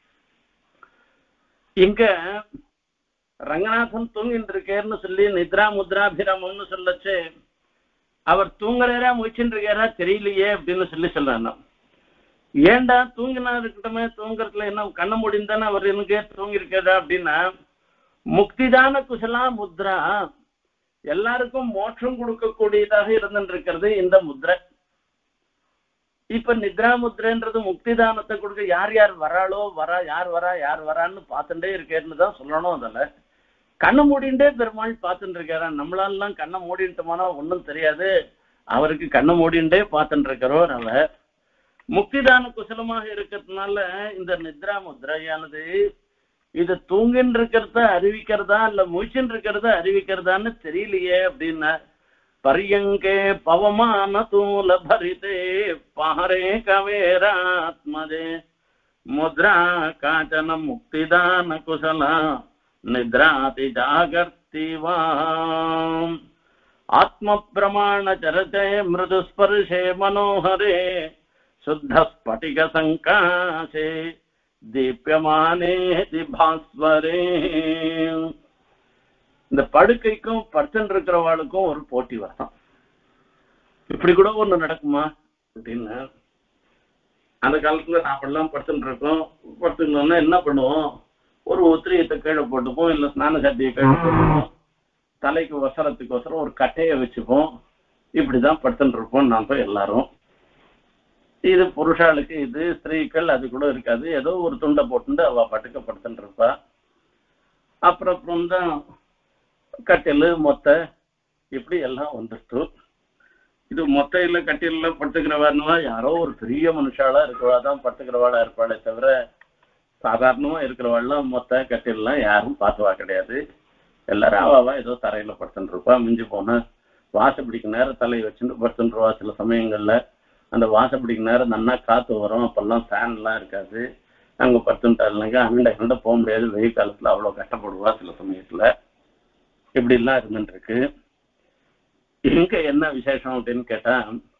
இங்க ரங்கநாதன் தூங்கிட்டு இருக்கேன்னு சொல்லி நித்ரா முத்ராபிராமம்னு சொல்லச்சு அவர் தூங்குறாரா முயற்சின்னு இருக்காரா தெரியலையே அப்படின்னு சொல்லி சொல்றாங்க. ஏண்டா தூங்கினா இருக்கட்டுமே, தூங்குறதுல என்ன கண்ண முடிந்தானே அவர் எனக்கு தூங்கி இருக்காரா அப்படின்னா, முக்திதான குசலா முத்ரா, எல்லாருக்கும் மோட்சம் கொடுக்கக்கூடியதாக இருந்துட்டு இருக்கிறது இந்த முத்ரை. இப்ப நித்ரா முத்ரைன்றது முக்திதானத்தை கொடுக்க யார் யார் வராளோ வரா, யார் வரா யார் வரான்னு பார்த்துட்டே இருக்கேன்னு தான் சொல்லணும். அதில் கண்ணை மூடிண்டே பெருமாள் பார்த்துட்டு இருக்காரா, நம்மளாலாம் கண்ணை மூடிட்டோம்னா ஒன்றும் தெரியாது, அவருக்கு கண்ணை மூடிண்டே பார்த்துட்டு இருக்கிறோர். அவர் முக்திதான குசலமாக இருக்கிறதுனால இந்த நித்ரா முத்ரையானது இது தூங்கின்னு இருக்கிறத அறிவிக்கிறதா இல்ல மூச்சுன்னு இருக்கிறத அறிவிக்கிறதான்னு தெரியலையே அப்படின்னா, பரியங்கே பவமான தூல பரிதே பாரே கவேராத்மதே முத்ரா காச்சன முக்திதான குசலா நித்ராதி ஜாகர்த்தி வாம் ஆத்ம பிரமாண சரதே மிருது ஸ்பர்ஷே மனோஹரே சுத்த ஸ்படிக சங்காசே தீப்யமானே திபாஸ்வரே. இந்த படுக்கைக்கும் படுத்துட்டு இருக்கிறவாளுக்கும் ஒரு போட்டி வரலாம். இப்படி கூட ஒண்ணு நடக்குமா அப்படின்னு அந்த காலத்துல நாமெல்லாம் படுத்துட்டு இருக்கோம். படுத்துக்கணும்னா என்ன பண்ணுவோம், ஒரு உத்திரியத்தை கீழே போட்டுப்போம், இல்ல ஸ்நான சட்டியை கீழே போட்டுப்போம், தலைக்கு ஒசரத்துக்கு ஒசரம் ஒரு கட்டையை வச்சுப்போம். இப்படிதான் படுத்துட்டு இருப்போம் நாம எல்லாரும். இது புருஷாளுக்கு, இது ஸ்திரீக்கள் அது கூட இருக்காது. ஏதோ ஒரு துண்டை போட்டு அவ பட்டுக்க படுத்துட்டு இருப்பா. அப்புறம் அப்புறம் தான் கட்டில் மொத்தை இப்படி எல்லாம் வந்துட்டு, இது மொத்தையில கட்டில படுத்துக்கிறவாருன்னா யாரோ ஒரு பெரிய மனுஷாலா இருக்கிறவாதான் படுத்துக்கிறவாளா இருப்பாளே தவிர சாதாரணமா இருக்கிறவாள்லாம் மொத்த கட்டிலாம் யாரும் பார்த்துவா கிடையாது. எல்லாரும் அவாவா ஏதோ தரையில படுத்துட்டு இருப்பா. மிஞ்சி போன வாசப்படிக்கு நேரம் தலையை வச்சுட்டு படுத்துட்டுருவா. சில சமயங்கள்ல அந்த வாசப்படிக்கு நேரம் நன்னா காத்து வரும். அப்பெல்லாம் ஃபேன் எல்லாம் இருக்காது. அங்க படுத்துட்டாங்க அண்ட கண்ட போக முடியாது. வெயில் காலத்துல அவ்வளவு கஷ்டப்படுவா சில சமயத்துல. இப்படி எல்லாம் இருந்துட்டு இருக்கு. இங்க என்ன விசேஷம் அப்படின்னு கேட்டா,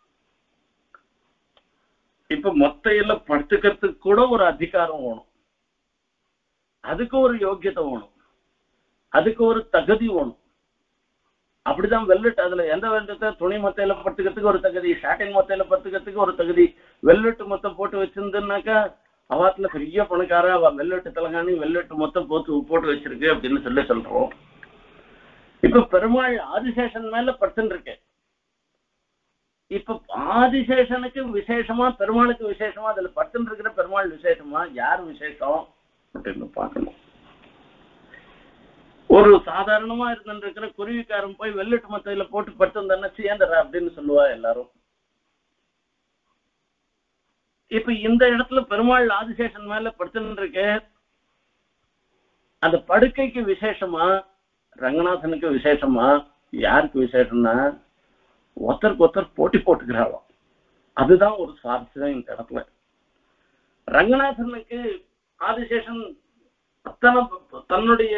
இப்ப மொத்தையில படுத்துக்கிறதுக்கு கூட ஒரு அதிகாரம் வேணும், அதுக்கு ஒரு யோக்கியத்தை வேணும், அதுக்கு ஒரு தகுதி வேணும். அப்படிதான் வெள்ளட்டு, அதுல எந்த வெள்ளத்தை துணி மொத்தையில படுத்துக்கிறதுக்கு ஒரு தகுதி, ஷாட்டின் மொத்தையில படுத்துக்கிறதுக்கு ஒரு தகுதி. வெள்ளட்டு மொத்தை போட்டு வச்சிருந்தேன்னாக்கா அவாத்துல பெரிய பணக்கார, அவ வெள்ளட்டு தலகாணி வெள்ளட்டு மொத்தை போட்டு போட்டு வச்சிருக்கு அப்படின்னு சொல்லி சொல்றோம். இப்ப பெருமாள் ஆதிசேஷன் மேல படுத்துட்டு இருக்கேன். இப்ப ஆதிசேஷனுக்கு விசேஷமா பெருமாளுக்கு விசேஷமா அதுல படுத்துட்டு இருக்கிற பெருமாள் விசேஷமா யார் விசேஷம் அப்படின்னு பார்க்கணும். ஒரு சாதாரணமா இருந்துட்டு இருக்கிற குருவிக்காரன் போய் வெள்ளட்டு மத்தையில போட்டு படுத்திருந்தா சேர்ந்துடா அப்படின்னு சொல்லுவா எல்லாரும். இப்ப இந்த இடத்துல பெருமாள் ஆதிசேஷன் மேல படுத்துட்டு இருக்க, அந்த படுக்கைக்கு விசேஷமா ரங்கநாதனுக்கு விசேஷமா யாருக்கு விசேஷம்னா ஒருத்தருக்கு ஒருத்தர் போட்டி போட்டுக்கிறாளாம். அதுதான் ஒரு சுவாரஸ்யம் இந்த இடத்துல. ரங்கநாதனுக்கு ஆதிசேஷன் அத்தனை தன்னுடைய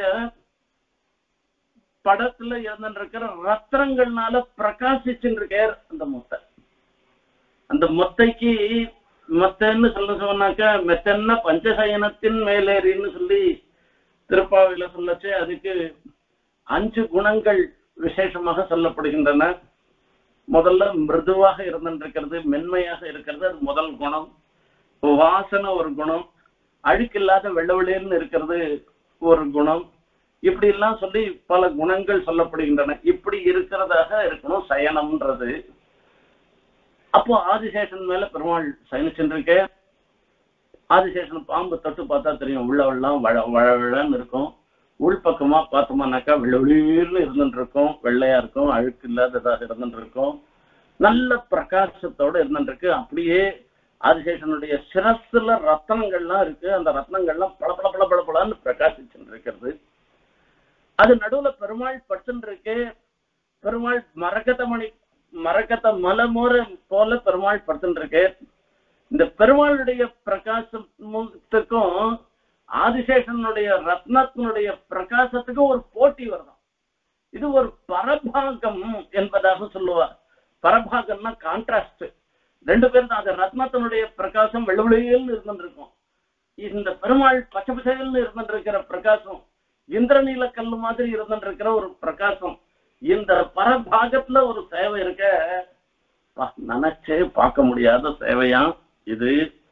படத்துல இருந்திருக்கிற ரத்னங்கள்னால பிரகாசிச்சுட்டு இருக்கார் அந்த மொத்தை. அந்த மொத்தைக்கு மொத்தன்னு சொல்ல சொன்னாக்கா மெத்தன்ன பஞ்சசயனத்தின் மேலேறின்னு சொல்லி திருப்பாவையில சொல்லச்சு. அதுக்கு அஞ்சு குணங்கள் விசேஷமாக சொல்லப்படுகின்றன. முதல்ல மிருதுவாக இருந்திருக்கிறது, மென்மையாக இருக்கிறது, அது முதல் குணம். வாசனை ஒரு குணம், அழுக்கில்லாத வெள்ளை வெளியேன்னு இருக்கிறது ஒரு குணம். இப்படி எல்லாம் சொல்லி பல குணங்கள் சொல்லப்படுகின்றன. இப்படி இருக்கிறதாக இருக்கணும் சயனம்ன்றது. அப்போ ஆதிசேஷன் மேல பெருமாள் சயனிச்சுருக்க. ஆதிசேஷன் பாம்பு தொட்டு பார்த்தா தெரியும், உள்ளவெல்லாம் வழ வழன்னு இருக்கும். உள்பக்கமா பார்த்தோம்னாக்கா வெள்ளவெளிர்னு இருந்துட்டு இருக்கும், வெள்ளையா இருக்கும், அழுக்கு இல்லாததாக இருந்துட்டு இருக்கும், நல்ல பிரகாசத்தோட இருந்துட்டு இருக்கு. அப்படியே ஆதிசேஷனுடைய சிரஸ்ல ரத்னங்கள்லாம் இருக்கு. அந்த ரத்னங்கள்லாம் பல பல பல பலப்பலான்னு பிரகாசிச்சுட்டு இருக்கிறது. அது நடுவுல பெருமாள் படுத்துட்டு இருக்கு. பெருமாள் மரகத மணி மரகத மலமுறை போல பெருமாள் படுத்துட்டு இருக்கு. இந்த பெருமாளுடைய பிரகாசத்துக்கும் ஆதிசேஷனுடைய ரத்னத்தினுடைய பிரகாசத்துக்கும் ஒரு போட்டி வருதான். இது ஒரு பரபாகம் என்பதாக சொல்லுவார். பரபாகம்னா கான்ட்ராஸ்ட். ரெண்டு பேரும் தான். அந்த ரத்னத்தினுடைய பிரகாசம் வெள்ளவெளியில் இருந்துருக்கும், இந்த பெருமாள் பச்சை பச்சையில் இருந்துட்டு இருக்கிற பிரகாசம் இந்திரநீல கல்லு மாதிரி இருந்துட்டு இருக்கிற ஒரு பிரகாசம். இந்த பரபாகத்துல ஒரு சேவை இருக்க, நினைச்சே பார்க்க முடியாத சேவையா இது.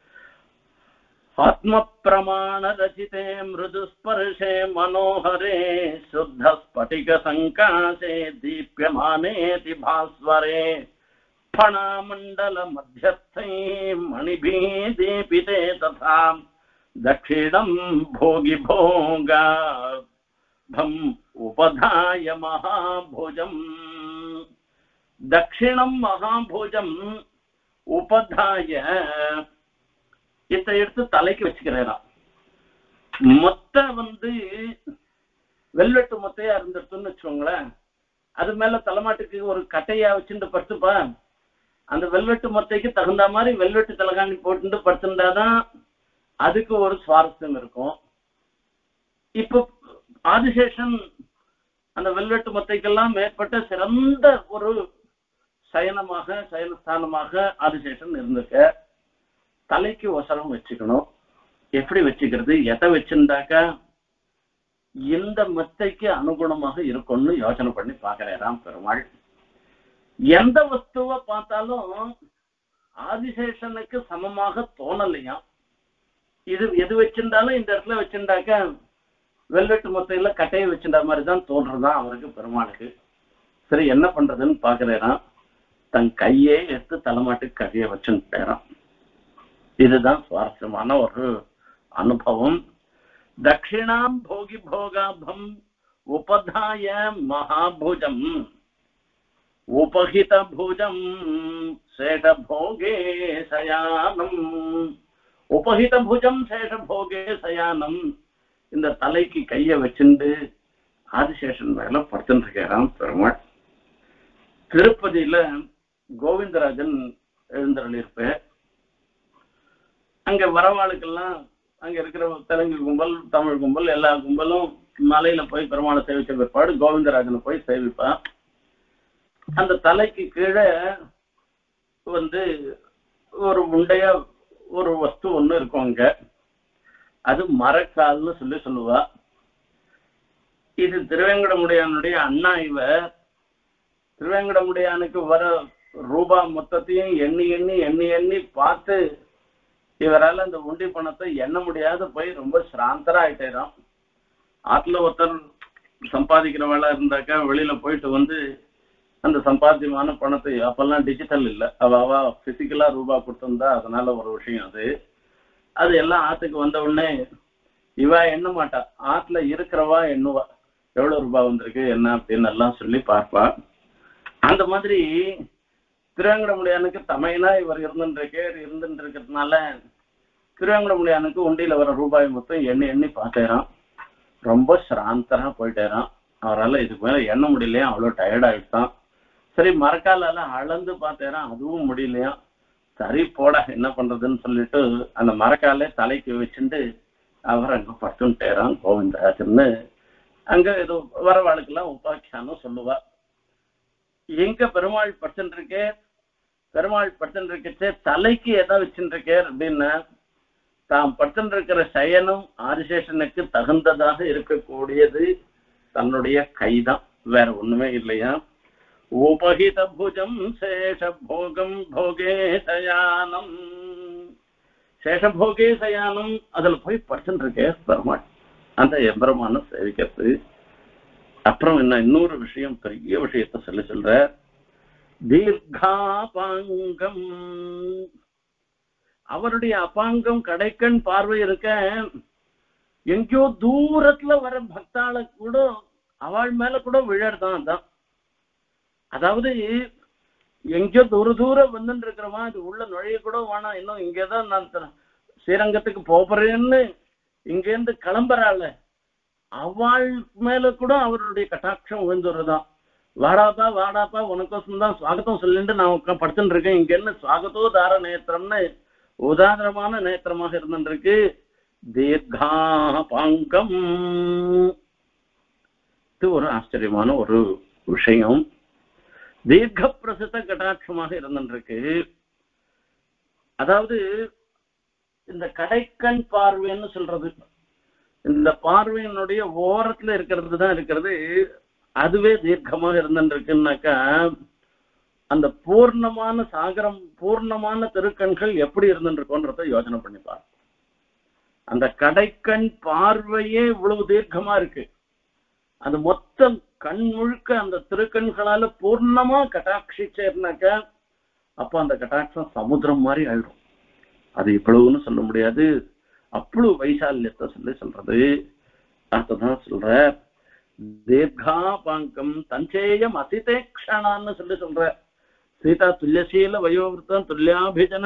ஆத்ம பிரமாண ரசிதே மிருதுஸ்பர்ஷே மனோஹரே சுத்த ஸ்படிக சங்காசே தீப்யமானேதி பாஸ்வரே ஃபணாமண்டல மத்தியஸ்தை மணிபீ தீபிதே ததா தட்சிணம் போகி போகா பம் உபதாய மகாபுஜம். தட்சிணம் மகாபுஜம் உபதாய, இதை எடுத்து தலைக்கு வச்சுக்கிறேன். மொத்த வந்து வெள்ளட்டு மொத்தையா இருந்துட்டுன்னு வச்சுக்கோங்களேன். அது மேல தலைமாட்டுக்கு ஒரு கட்டையா வச்சுட்டு படுத்துப்பா. அந்த வெள்ளட்டு மொத்தைக்கு தகுந்த மாதிரி வெள்ளட்டு தலைகாணி போட்டு படுத்துட்டாதான் அதுக்கு ஒரு சுவாரஸ்யம் இருக்கும். இப்போ ஆதிசேஷன் அந்த வெள்ளட்டு மொத்தைக்கெல்லாம் மேற்பட்ட சிறந்த ஒரு சயனமாக சயனஸ்தானமாக ஆதிசேஷன் இருந்திருக்க. தலைக்கு ஒசரம் வச்சுக்கணும். எப்படி வச்சுக்கிறது, எதை வச்சிருந்தாக்கா இந்த மெத்தைக்கு அனுகுணமாக இருக்கும்னு யோசனை பண்ணி பாக்குறாராம் பெருமாள். எந்த வஸ்துவை பார்த்தாலும் ஆதிசேஷனுக்கு சமமாக தோணலையா. இது எது வச்சிருந்தாலும் இந்த இடத்துல வச்சிருந்தாக்கா வெல்வெட்டு மொத்தையில கட்டையை வச்சுட்ட மாதிரி தான் தோன்றதுதான் அவருக்கு பெருமாளுக்கு. சரி என்ன பண்றதுன்னு பாக்குறேன்னா தன் கையே எடுத்து தலைமாட்டுக்கு கையை வச்சுட்டாராம். இதுதான் சுவாரஸ்யமான ஒரு அனுபவம். தட்சிணாம் போகி போகாபம் உபதாய மகாபுஜம் உபஹித பூஜம் சேஷபோகே சயானம். உபஹித பூஜம் சேஷபோகே சயானம். இந்த தலைக்கு கைய வச்சுண்டு ஆதிசேஷன் மேல படுத்துட்டு இருக்கிறான் பெருமாள். திருப்பதியில கோவிந்தராஜன் எழுந்தருளிருப்ப. அங்க வரவாளுக்கெல்லாம் அங்க இருக்கிற தெலுங்கு கும்பல், தமிழ் கும்பல், எல்லா கும்பலும் மலையில போய் பெருமாளை சேவிச்ச பிற்பாடு கோவிந்தராஜனை போய் சேவிப்பான். அந்த தலைக்கு கீழே வந்து ஒரு உண்டைய ஒரு வஸ்து ஒண்ணு இருக்கும் அங்க. அது மரக்கால்னு சொல்லி சொல்லுவா. இது திருவேங்கடமுடையானுடைய அண்ணா. இவ திருவேங்கடமுடையானுக்கு வர ரூபா மொத்தத்தையும் எண்ணி எண்ணி எண்ணி எண்ணி பார்த்து இவரால் அந்த உண்டி பணத்தை எண்ண முடியாத போய் ரொம்ப சிராந்தரா ஆயிட்டேதான். ஆத்துல ஒருத்தர் சம்பாதிக்கிறவளா இருந்தாக்கா வெளியில போயிட்டு வந்து அந்த சம்பாத்தியமான பணத்தை, அப்பெல்லாம் டிஜிட்டல் இல்லை, அவ அவ பிசிக்கலா ரூபா கொடுத்திருந்தா அதனால ஒரு விஷயம். அது அது எல்லாம் ஆத்துக்கு வந்த உடனே இவா எண்ண மாட்டா, ஆத்துல இருக்கிறவா எண்ணுவா எவ்வளவு ரூபாய் வந்திருக்கு என்ன அப்படின்னு எல்லாம் சொல்லி பார்ப்பா. அந்த மாதிரி திருவேங்கடமுடையானுக்கு தமையனா இவர் இருந்துருக்கே இருந்துட்டு இருக்கிறதுனால திருவேங்கடமுடையானுக்கு உண்டியில வர ரூபாய் மொத்தம் எண்ணி எண்ணி பார்த்தேறான். ரொம்ப சிராந்தரா போயிட்டேறான். அவரால் இதுக்கு மேல எண்ண முடியலையா, அவ்வளவு டயர்ட் ஆயிடுச்சான். சரி மரக்காலால அளந்து பார்த்தேறான், அதுவும் முடியலையா. சரி போட என்ன பண்றதுன்னு சொல்லிட்டு அந்த மரக்காலே தலைக்கு வச்சுட்டு அவர் அங்க படுத்துட்டேறான் கோவிந்தராஜன்னு. அங்க ஏதோ வரவாளுக்கெல்லாம் உபாக்கியானம் சொல்லுவா. எங்க பெருமாள் படுத்துட்டு இருக்கே, பெருமாள் படுத்துட்டு இருக்கச்சே தலைக்கு எதை வச்சுட்டு இருக்கே அப்படின்னா தாம் படுத்துட்டு இருக்கிற சயனம் ஆதிசேஷனுக்கு தகுந்ததாக இருக்கக்கூடியது தன்னுடைய கைதான், வேற ஒண்ணுமே இல்லையா. உபஹித புஜம் சேஷபோகம் போகே சயானம். சேஷபோகே சயானம் அதுல போய் படுத்துட்டு இருக்கே பெருமாள் அந்த எம்பெருமான சேவிக்கிறது. அப்புறம் என்ன இன்னொரு விஷயம், பெரிய விஷயத்த சொல்லி சொல்ற. தீர்காபாங்கம், அவருடைய அபாங்கம் கடைக்கண் பார்வை இருக்க எங்கேயோ தூரத்துல வர பக்தாள கூட அவள் மேல கூட விழறதான். தான் அதாவது எங்கேயோ தூர தூரம் வந்துட்டு இருக்கிறவன் அது உள்ள நுழைய கூட வேணாம், இன்னும் இங்கேதான் நான் ஸ்ரீரங்கத்துக்கு போறேன்னு இங்கேருந்து கிளம்புறாள், அவள் மேல கூட அவருடைய கட்டாட்சம் விழுந்துடுறதான். வாடாப்பா வாடாப்பா உனக்கோசம் தான் சுவாகத்தம் சொல்லிட்டு நான் படுத்துட்டு இருக்கேன் இங்க என்ன சுவாகத்தோ தார நேத்திரம்னு உதாரணமான நேத்திரமாக இருந்துருக்கு. தீர்கா பாங்கம், இது ஒரு ஆச்சரியமான ஒரு விஷயம். தீர்க்க பிரசித்த கட்டாட்சமாக இருந்துருக்கு. அதாவது இந்த கடைக்கண் பார்வைன்னு சொல்றது, இந்த பார்வையினுடைய ஓரத்துல இருக்கிறது தான் இருக்கிறது, அதுவே தீர்க்கமாக இருந்துருக்குன்னாக்கா அந்த பூர்ணமான சாகரம் பூர்ணமான திருக்கண்கள் எப்படி இருந்துருக்கோன்றத யோசனை பண்ணிப்பார். அந்த கடைக்கண் பார்வையே இவ்வளவு தீர்க்கமா இருக்கு. அது மொத்தம் கண் முழுக்க அந்த திருக்கண்களால பூர்ணமா கட்டாட்சிச்சேர்னாக்க அப்ப அந்த கட்டாட்சம் சமுத்திரம் மாதிரி ஆயிடும். அது இவ்வளவுன்னு சொல்ல முடியாது, அவ்வளவு வைசால்யத்தை சொல்லி சொல்றது. அதுதான் சொல்ற தீர்காபாங்கம் தஞ்சேயம் அசிதேக்ஷணான்னு சொல்லி சொல்ற. சீதா துல்லியசீல வயோவிருத்தம் துல்லியாபிஜன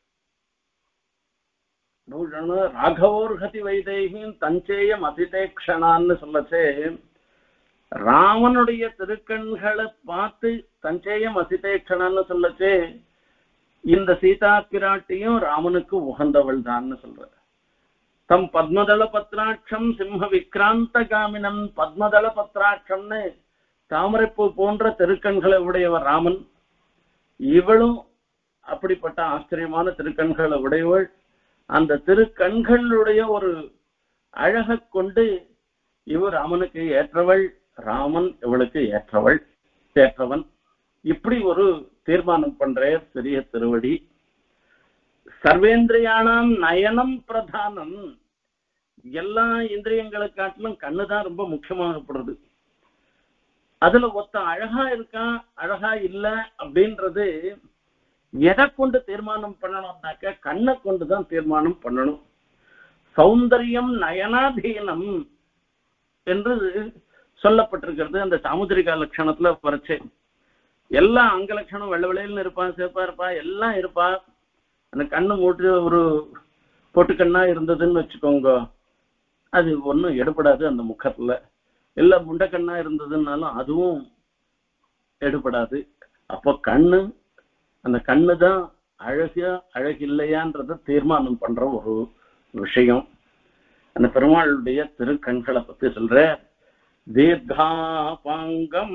ராகவோர்ஹதி வைதேகின் தஞ்சேயம் அசிதேக்ஷணான்னு சொல்லச்சே ராமனுடைய திருக்கண்களை பார்த்து தஞ்சேயம் அசிதேக்ஷணான்னு சொல்லச்சே இந்த சீதா பிராட்டியும் ராமனுக்கு உகந்தவள் தான் சொல்ற. தம் பத்மதள பத்ராட்சம் சிம்ம விக்ராந்த காமினம், பத்மதள பத்ராட்சம்னு தாமரைப்பூ போன்ற திருக்கண்களை உடையவர் ராமன். இவளும் அப்படிப்பட்ட ஆச்சரியமான திருக்கண்களை உடையவள். அந்த திருக்கண்களுடைய ஒரு அழகை கொண்டு இவர் ராமனுக்கு ஏற்றவள், ராமன் இவளுக்கு ஏற்றவள் ஏற்றவன். இப்படி ஒரு தீர்மானம் பண்ற சிறிய திருவடி. சர்வேந்திரியானாம் நயனம் பிரதானம், எல்லா இந்திரியங்களை காட்டிலும் கண்ணுதான் ரொம்ப முக்கியமாகப்படுறது. அதுல ஒத்த அழகா இருக்கான் அழகா இல்ல அப்படின்றது எதை கொண்டு தீர்மானம் பண்ணணும்னாக்க கண்ணை கொண்டுதான் தீர்மானம் பண்ணணும். சௌந்தரியம் நயனாதீனம் என்று சொல்லப்பட்டிருக்கிறது அந்த சாமுதிரிகா லட்சணத்துல வரைச்சு. எல்லாம் அங்க லட்சணம் வெள்ள வெளியில இருப்பான், சேப்பா இருப்பா, எல்லாம் இருப்பா. அந்த கண்ணு மூட்டு ஒரு பொட்டுக்கண்ணா இருந்ததுன்னு வச்சுக்கோங்க, அது ஒன்றும் எடுபடாது அந்த முகத்துல. இல்ல முண்டைக்கண்ணா இருந்ததுன்னாலும் அதுவும் எடுபடாது. அப்போ கண்ணு, அந்த கண்ணு தான் அழகியா அழகில்லையான்றத தீர்மானம் பண்ற ஒரு விஷயம். அந்த பெருமாளுடைய திருக்கண்களை பத்தி சொல்ற. தீர்காபாங்கம்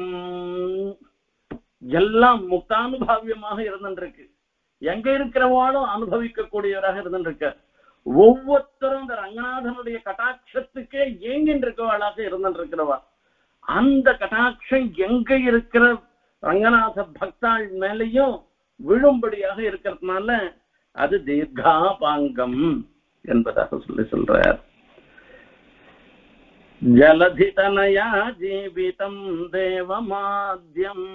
எல்லாம் முக்தானுபாவியமாக இருந்துருக்கு. எங்க இருக்கிறவாலும் அனுபவிக்கக்கூடியவராக இருந்துருக்க. ஒவ்வொருத்தரும் இந்த ரங்கநாதனுடைய கட்டாட்சத்துக்கே ஏங்கின்னு இருக்கவாளாக இருந்துருக்கிறவா. அந்த கட்டாட்சம் எங்க இருக்கிற ரங்கநாத பக்தாள் மேலையும் விழும்படியாக இருக்கிறதுனால அது தீர்காபாங்கம் என்பதாக சொல்லி சொல்றார். ஜலதிதனயா ஜீவிதம் தேவமாத்யம்.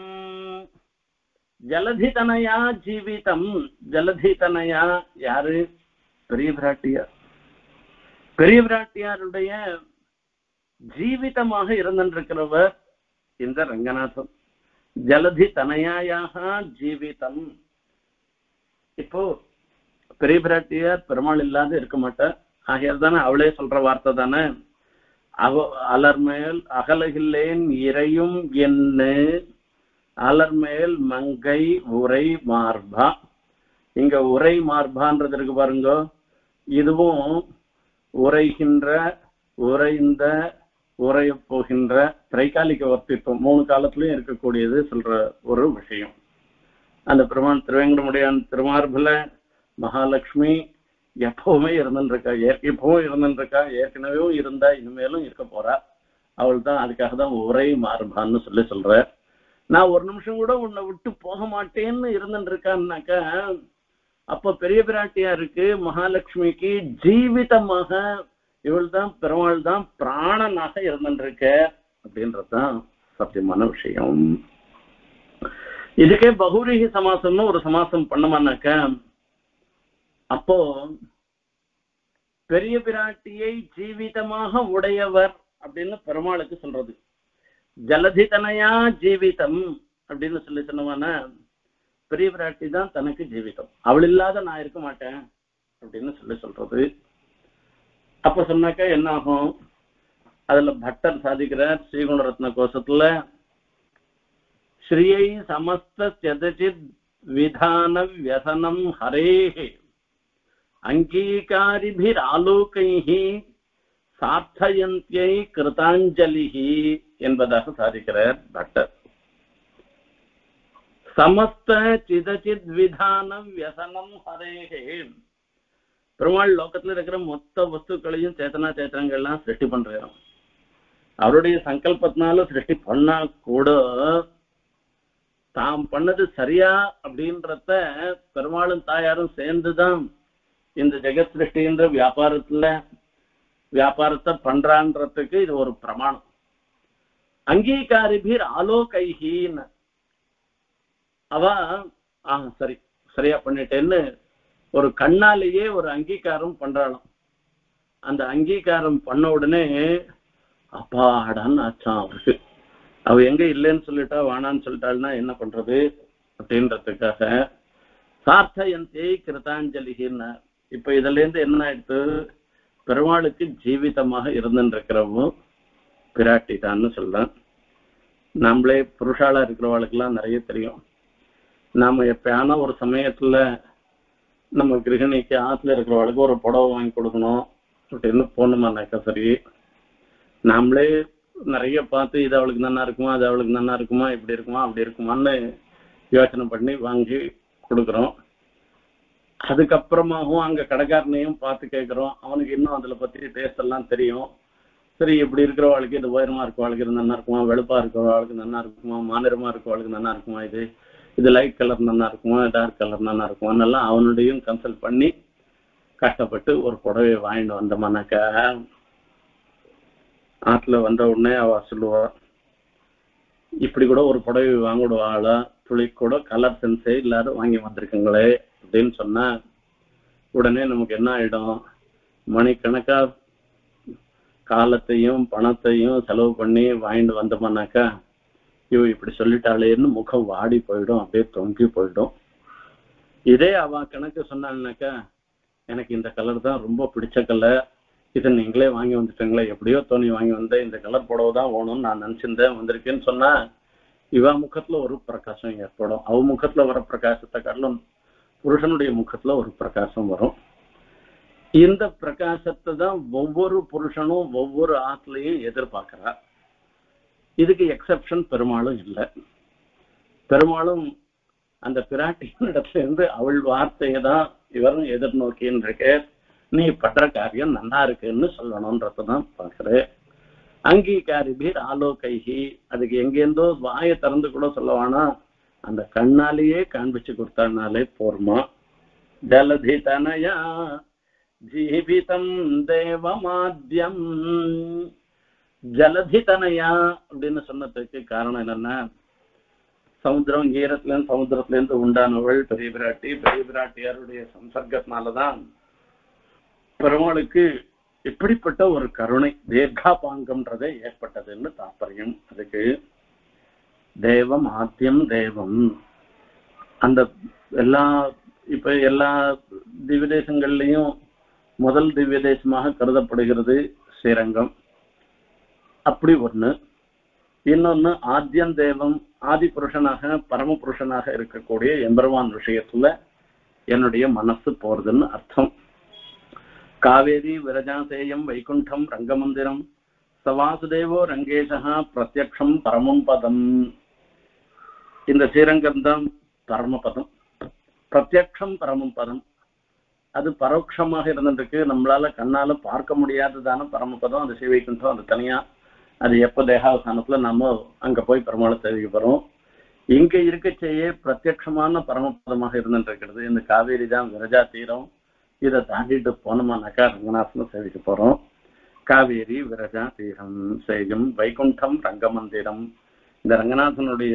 ஜலதிதனயா ஜீவிதம். ஜலதிதனயா யாரு? பெரிய பிராட்டியார். பெரிய பிராட்டியாருடைய ஜீவிதமாக இருந்திருக்கிறவர் இந்த ரங்கநாதன். ஜலதி தனயாயாக ஜீவிதம். இப்போ பெரிய பிராட்டியார் பெருமாள் இல்லாத இருக்க மாட்டார். ஆகையால் தானே அவளே சொல்ற வார்த்தை தானே, அவ அலர்மேல் அகலகில்லேன் இறையும் என்ன அலர்மேல் மங்கை உரை மார்பா. இங்க உரை மார்பான்றது இருக்கு பாருங்க, இதுவும் உரைகின்ற உரைந்த உரைய போகின்ற திரைகாலிக வர்த்தித்துவம் மூணு காலத்திலயும் இருக்கக்கூடியது சொல்ற ஒரு விஷயம். அந்த பெருமான் திருவேங்கடமுடியான் திருமார்புல மகாலட்சுமி எப்பவுமே இருந்துருக்கா, எப்பவும் இருந்துருக்கா, ஏற்கனவே இருந்தா இனிமேலும் இருக்க போறா. அவள் தான் அதுக்காக தான் உரை மார்பான்னு சொல்லி சொல்ற. நான் ஒரு நிமிஷம் கூட உன்னை விட்டு போக மாட்டேன்னு இருந்துட்டு இருக்கான்னாக்கா, அப்ப பெரிய பிராட்டியா இருக்கு மகாலட்சுமிக்கு ஜீவிதமாக இவள் தான் பெருமாள் தான் பிராணனாக இருந்துருக்க அப்படின்றதுதான் சத்தியமான விஷயம். இதுக்கே பகுரீகி சமாசம்னு ஒரு சமாசம் பண்ணமானாக்க, அப்போ பெரிய பிராட்டியை ஜீவிதமாக உடையவர் அப்படின்னு பெருமாளுக்கு சொல்றது. ஜலதிதனையா ஜீவிதம் அப்படின்னு சொல்லி சொன்னவானா, பெரிய பிராட்டி தான் தனக்கு ஜீவிதம், அவள் இல்லாத நான் இருக்க மாட்டேன் அப்படின்னு சொல்லி சொல்றது. அப்ப சொன்னாக்கா என்ன ஆகும்? அதுல பட்டர் சாதிக்கிறார் ஸ்ரீகுணரத்ன கோஷத்துல, ஸ்ரீயை சமஸ்த த்யஜசித் விதான வியசனம் ஹரேஹே அங்கீகாரிபிர் ஆலோகைஹி சார்த்தயந்தியை கிருதாஞ்சலிஹி என்பதாக சாதிக்கிறார் பட்டர். சமஸ்த சிதசித் விதான வியசனம் ஹரேஹே, பெருமாள் லோகத்துல இருக்கிற மொத்த வஸ்துக்களையும் சேத்தனா சேத்தனங்கள்லாம் சிருஷ்டி பண்றோம். அவருடைய சங்கல்பத்தினால சிருஷ்டி பண்ணா கூட தாம் பண்ணது சரியா அப்படின்றத பெருமாளும் தாயாரும் சேர்ந்துதான் இந்த ஜெகத் சிருஷ்டின்ற வியாபாரத்துல வியாபாரத்தை பண்றான்றதுக்கு இது ஒரு பிரமாணம். அங்கீகாரிபீர் ஆலோகைஹின்னு அவ ஆஹ் சரி சரியா பண்ணிட்டேன்னு ஒரு கண்ணாலேயே ஒரு அங்கீகாரம் பண்றாளாம். அந்த அங்கீகாரம் பண்ண உடனே அப்பாடான்னு ஆச்சான் அவருக்கு. அவ எங்க இல்லைன்னு சொல்லிட்டா வானான்னு சொல்லிட்டாள்னா என்ன பண்றது அப்படின்றதுக்காக சார்த்தயந்தியை கிருதாஞ்சலிகின்னு. இப்ப இதுல இருந்து என்ன ஆயிடுத்து? பெருமாளுக்கு ஜீவிதமாக இருந்துருக்கிறவும் பிராட்டி தான்னு சொல்லலாம். நம்மளே புருஷாலா இருக்கிறவாளுக்கெல்லாம் நிறைய தெரியும். நாம எப்பயான ஒரு சமயத்துல நம்ம கிரகணிக்கு ஆத்துல இருக்கிறவாளுக்கு ஒரு புடவை வாங்கி கொடுக்கணும் அப்படின்னு போனோமானாக்கா சரி, நாமளே நிறைய பார்த்து இது அவளுக்கு நல்லா இருக்குமா, அது அவளுக்கு நல்லா இருக்குமா, இப்படி இருக்குமா அப்படி இருக்குமான்னு யோசனை பண்ணி வாங்கி கொடுக்குறோம். அதுக்கப்புறமாகவும் அங்க கடைக்காரனையும் பார்த்து கேட்கிறோம். அவனுக்கு இன்னும் அதுல பத்தி டேஸ்ட் எல்லாம் தெரியும். சரி, இப்படி இருக்கிறவாளுக்கு இது உயரமா இருக்கவாளுக்கு இது நல்லா இருக்குமா, வெளுப்பா இருக்கிறவாளுக்கு நல்லா இருக்குமா, மாநிறமா இருக்கிறவாளுக்கு நல்லா இருக்குமா, இது இது லைட் கலர் நல்லா இருக்குமா, டார்க் கலர் நல்லா இருக்குமா எல்லாம் அவனுடையும் கன்சல்ட் பண்ணி கஷ்டப்பட்டு ஒரு புடவையை வாங்கிட்டு வந்தோம்னாக்கா ஆத்துல வந்த உடனே அவ சொல்லுவா, இப்படி கூட ஒரு புடவை வாங்கிடுவாளா, துளி கூட கலர் சென்ஸே எல்லாரும் வாங்கி வந்திருக்குங்களே அப்படின்னு சொன்னா உடனே நமக்கு என்ன ஆயிடும், மணிக்கணக்கா காலத்தையும் பணத்தையும் செலவு பண்ணி வாங்கிட்டு வந்தோம்னாக்கா இவ இப்படி சொல்லிட்டாளேன்னு முகம் வாடி போயிடும், அப்படியே தொங்கி போயிடும். இதே அவ கணக்கு சொன்னான்னாக்கா, எனக்கு இந்த கலர் தான் ரொம்ப பிடிச்ச கலர், இதை நீங்களே வாங்கி வந்துட்டீங்களே, எப்படியோ தோணி வாங்கி வந்தேன், இந்த கலர் புடவை தான் வேணும்னு நான் நினைச்சிருந்தேன் வந்திருக்கேன்னு சொன்னா இவ முகத்துல ஒரு பிரகாசம் ஏற்படும். அவ முகத்துல வர பிரகாசத்தை காட்டிலும் புருஷனுடைய முகத்துல ஒரு பிரகாசம் வரும். இந்த பிரகாசத்தை தான் ஒவ்வொரு புருஷனும் ஒவ்வொரு ஆத்துலயும் எதிர்பார்க்கிறா. இதுக்கு எக்ஸெப்ஷன் பெருமாளும் இல்லை. பெருமாளும் அந்த பிராட்டியின் இடத்துல இருந்து அவள் வார்த்தையை தான் இவரும் எதிர்நோக்கின்னு இருக்க, நீ பண்ற காரியம் நல்லா இருக்குன்னு சொல்லணும்ன்றதான் பாக்குறேன். அங்கீகாரி பீர் ஆலோகைகி, அதுக்கு எங்கேருந்தோ வாயை திறந்து கூட சொல்லவானா, அந்த கண்ணாலேயே காண்பிச்சு கொடுத்தானாலே போருமா. ஜலதி தனயா ஜீவிதம் தேவமாத்யம். ஜலதி தனயா அப்படின்னு சொன்னதுக்கு காரணம் என்னன்னா, சமுத்திரம் ஈரத்துல இருந்து சமுத்திரத்துல இருந்து உண்டானவள் பெரிய பிராட்டி. பெரிய பிராட்டியாருடைய சம்சர்க்கத்தினாலதான் பெருமாளுக்கு இப்படிப்பட்ட ஒரு கருணை தீர்காபாங்கம்ன்றதே ஏற்பட்டதுன்னு தாற்பயம். அதுக்கு தேவம் ஆத்தியம் தேவம். அந்த எல்லா இப்ப எல்லா திவ்ய தேசங்கள்லயும் முதல் திவ்ய தேசமாக கருதப்படுகிறது ஸ்ரீரங்கம். அப்படி ஒண்ணு. இன்னொன்னு ஆத்தியம் தேவம், ஆதி புருஷனாக பரம புருஷனாக இருக்கக்கூடிய எம்பெருமான் விஷயத்துல என்னுடைய மனசு போறதுன்னு அர்த்தம். காவேரி விரஜாசேயம் வைகுண்டம் ரங்கமந்திரம் சவாசுதேவோ ரங்கேஷா பிரத்யக்ஷம் பரமம் பதம். இந்த ஸ்ரீரங்கம் தான் பரமபதம், பிரத்யக்ஷம் பரமம் பதம். அது பரோட்சமாக இருந்துருக்கு, நம்மளால கண்ணால பார்க்க முடியாததான பரமபதம் அது ஸ்ரீவைகுண்டம். அது தனியா, அது எப்போ தேகாவசானத்துல நம்ம அங்க போய் பெருமாளை தெரிவிக்க போறோம். இங்க இருக்கச்சேயே பிரத்யக்ஷமான பரமபதமாக இருந்துருக்கிறது இந்த காவேரி தான் விரஜா தீரம். இதை தாண்டிட்டு போனோம்னாக்கா ரங்கநாதனை சேவிக்க போறோம். காவேரி விரஜா தீரம் சேகம் வைகுண்டம் ரங்கமந்திரம். இந்த ரங்கநாதனுடைய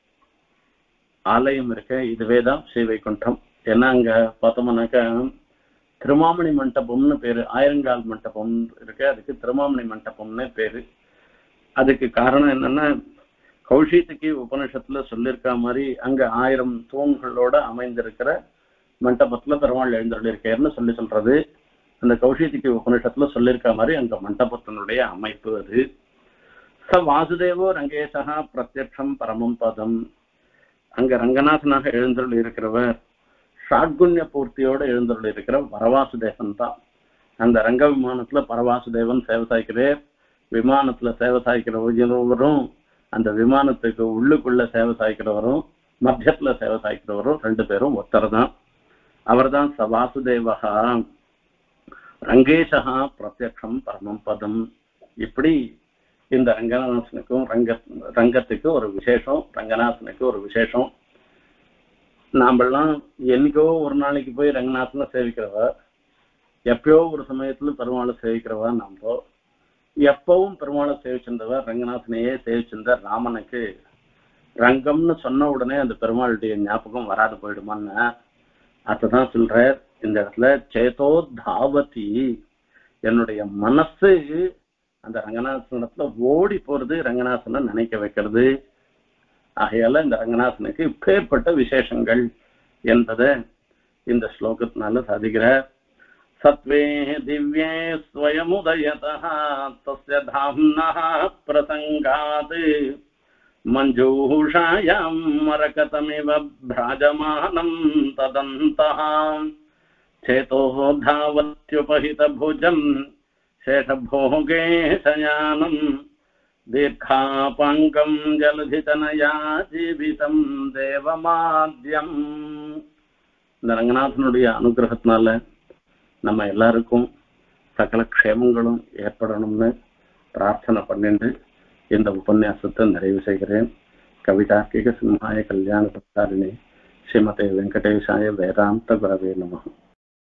ஆலயம் இருக்க இதுவேதான் ஸ்ரீ வைகுண்டம். ஏன்னா அங்க பார்த்தோம்னாக்கா திருமாமணி மண்டபம்னு பேரு, ஆயிரங்கால் மண்டபம் இருக்கு, அதுக்கு திருமாமணி மண்டபம்னு பேரு. அதுக்கு காரணம் என்னன்னா, கௌஷிகி உபனிஷத்துல சொல்லியிருக்க மாதிரி அங்க ஆயிரம் தூண்களோட அமைந்திருக்கிற மண்டபத்துல பெருமாள் எழுந்தருளிருக்காருன்னு சொல்லி சொல்றது. அந்த கௌஷிகி உபனிஷத்துல சொல்லியிருக்க மாதிரி அங்க மண்டபத்தினுடைய அமைப்பு அது. ச வாசுதேவோ ரங்கேசா பிரத்யக்ஷம் பரமம் பதம். அங்க ரங்கநாதனாக எழுந்தருள் இருக்கிறவர் ஷாட்குண்ய பூர்த்தியோட எழுந்தருள் இருக்கிற பரவாசுதேவன் தான். அந்த ரங்க விமானத்துல பரவாசுதேவன் சேவை சாய்க்கிறேன், விமானத்துல சேவை சாய்க்கிறவரும் அந்த விமானத்துக்கு உள்ளுக்குள்ள சேவை சாய்க்கிறவரும் மத்தியத்துல சேவை சாய்க்கிறவரும் ரெண்டு பேரும் ஒருத்தர் தான். அவர் தான் ச வாசுதேவகா ரங்கேஷா பிரத்யக்ஷம் பரமம் பதம். இப்படி இந்த ரங்கநாதனுக்கும் ரங்க ரங்கத்துக்கு ஒரு விசேஷம், ரங்கநாதனுக்கு ஒரு விசேஷம். நாமெல்லாம் என்னைக்கோ ஒரு நாளைக்கு போய் ரங்கநாதனை சேவிக்கிறவா, எப்பயோ ஒரு சமயத்துல பெருமாளை சேவிக்கிறவா. நாம எப்பவும் பெருமாளை சேவிச்சிருந்தவர் ரங்கநாதனையே சேவிச்சிருந்த ராமனுக்கு ரங்கம்னு சொன்ன உடனே அந்த பெருமாளுடைய ஞாபகம் வராது போயிடுமான்னு அதுதான் சொல்ற இந்த இடத்துல. சேதோ தாவதி, என்னுடைய மனசு அந்த ரங்கநாதனத்துல ஓடி போறது, ரங்கநாதனை நினைக்க வைக்கிறது. ஆகையால இந்த ரங்கநாதனுக்கு இப்பேற்பட்ட விசேஷங்கள் என்பதை இந்த ஸ்லோகத்தினால சாதிக்கிறார். சத்வே திவ்யே ஸ்வயமுதயதः தஸ்ய தாம்னः பிரசங்காத் மஞ்சூஷாயாம் மரகதமிவ பிராஜமானம் ததந்தः சேதோ தாவத்யுபஹித புஜம் சேஷபோகே சயானம் தீர்காபாங்கம் ஜலதிதனயா ஜீவிதம் தேவமாத்யம். இந்த ரங்கநாதனுடைய அனுகிரகத்தினால நம்ம எல்லாருக்கும் சகல க்ஷேமங்களும் ஏற்படணும்னு பிரார்த்தனை பண்ணிட்டு இந்த உபன்யாசத்தை நிறைவு செய்கிறேன். கவிதார்க்கிக சிம்ஹாய கல்யாண பிரசாரிணி ஸ்ரீமதே வெங்கடேஷாய வேதாந்த குரவே நமः.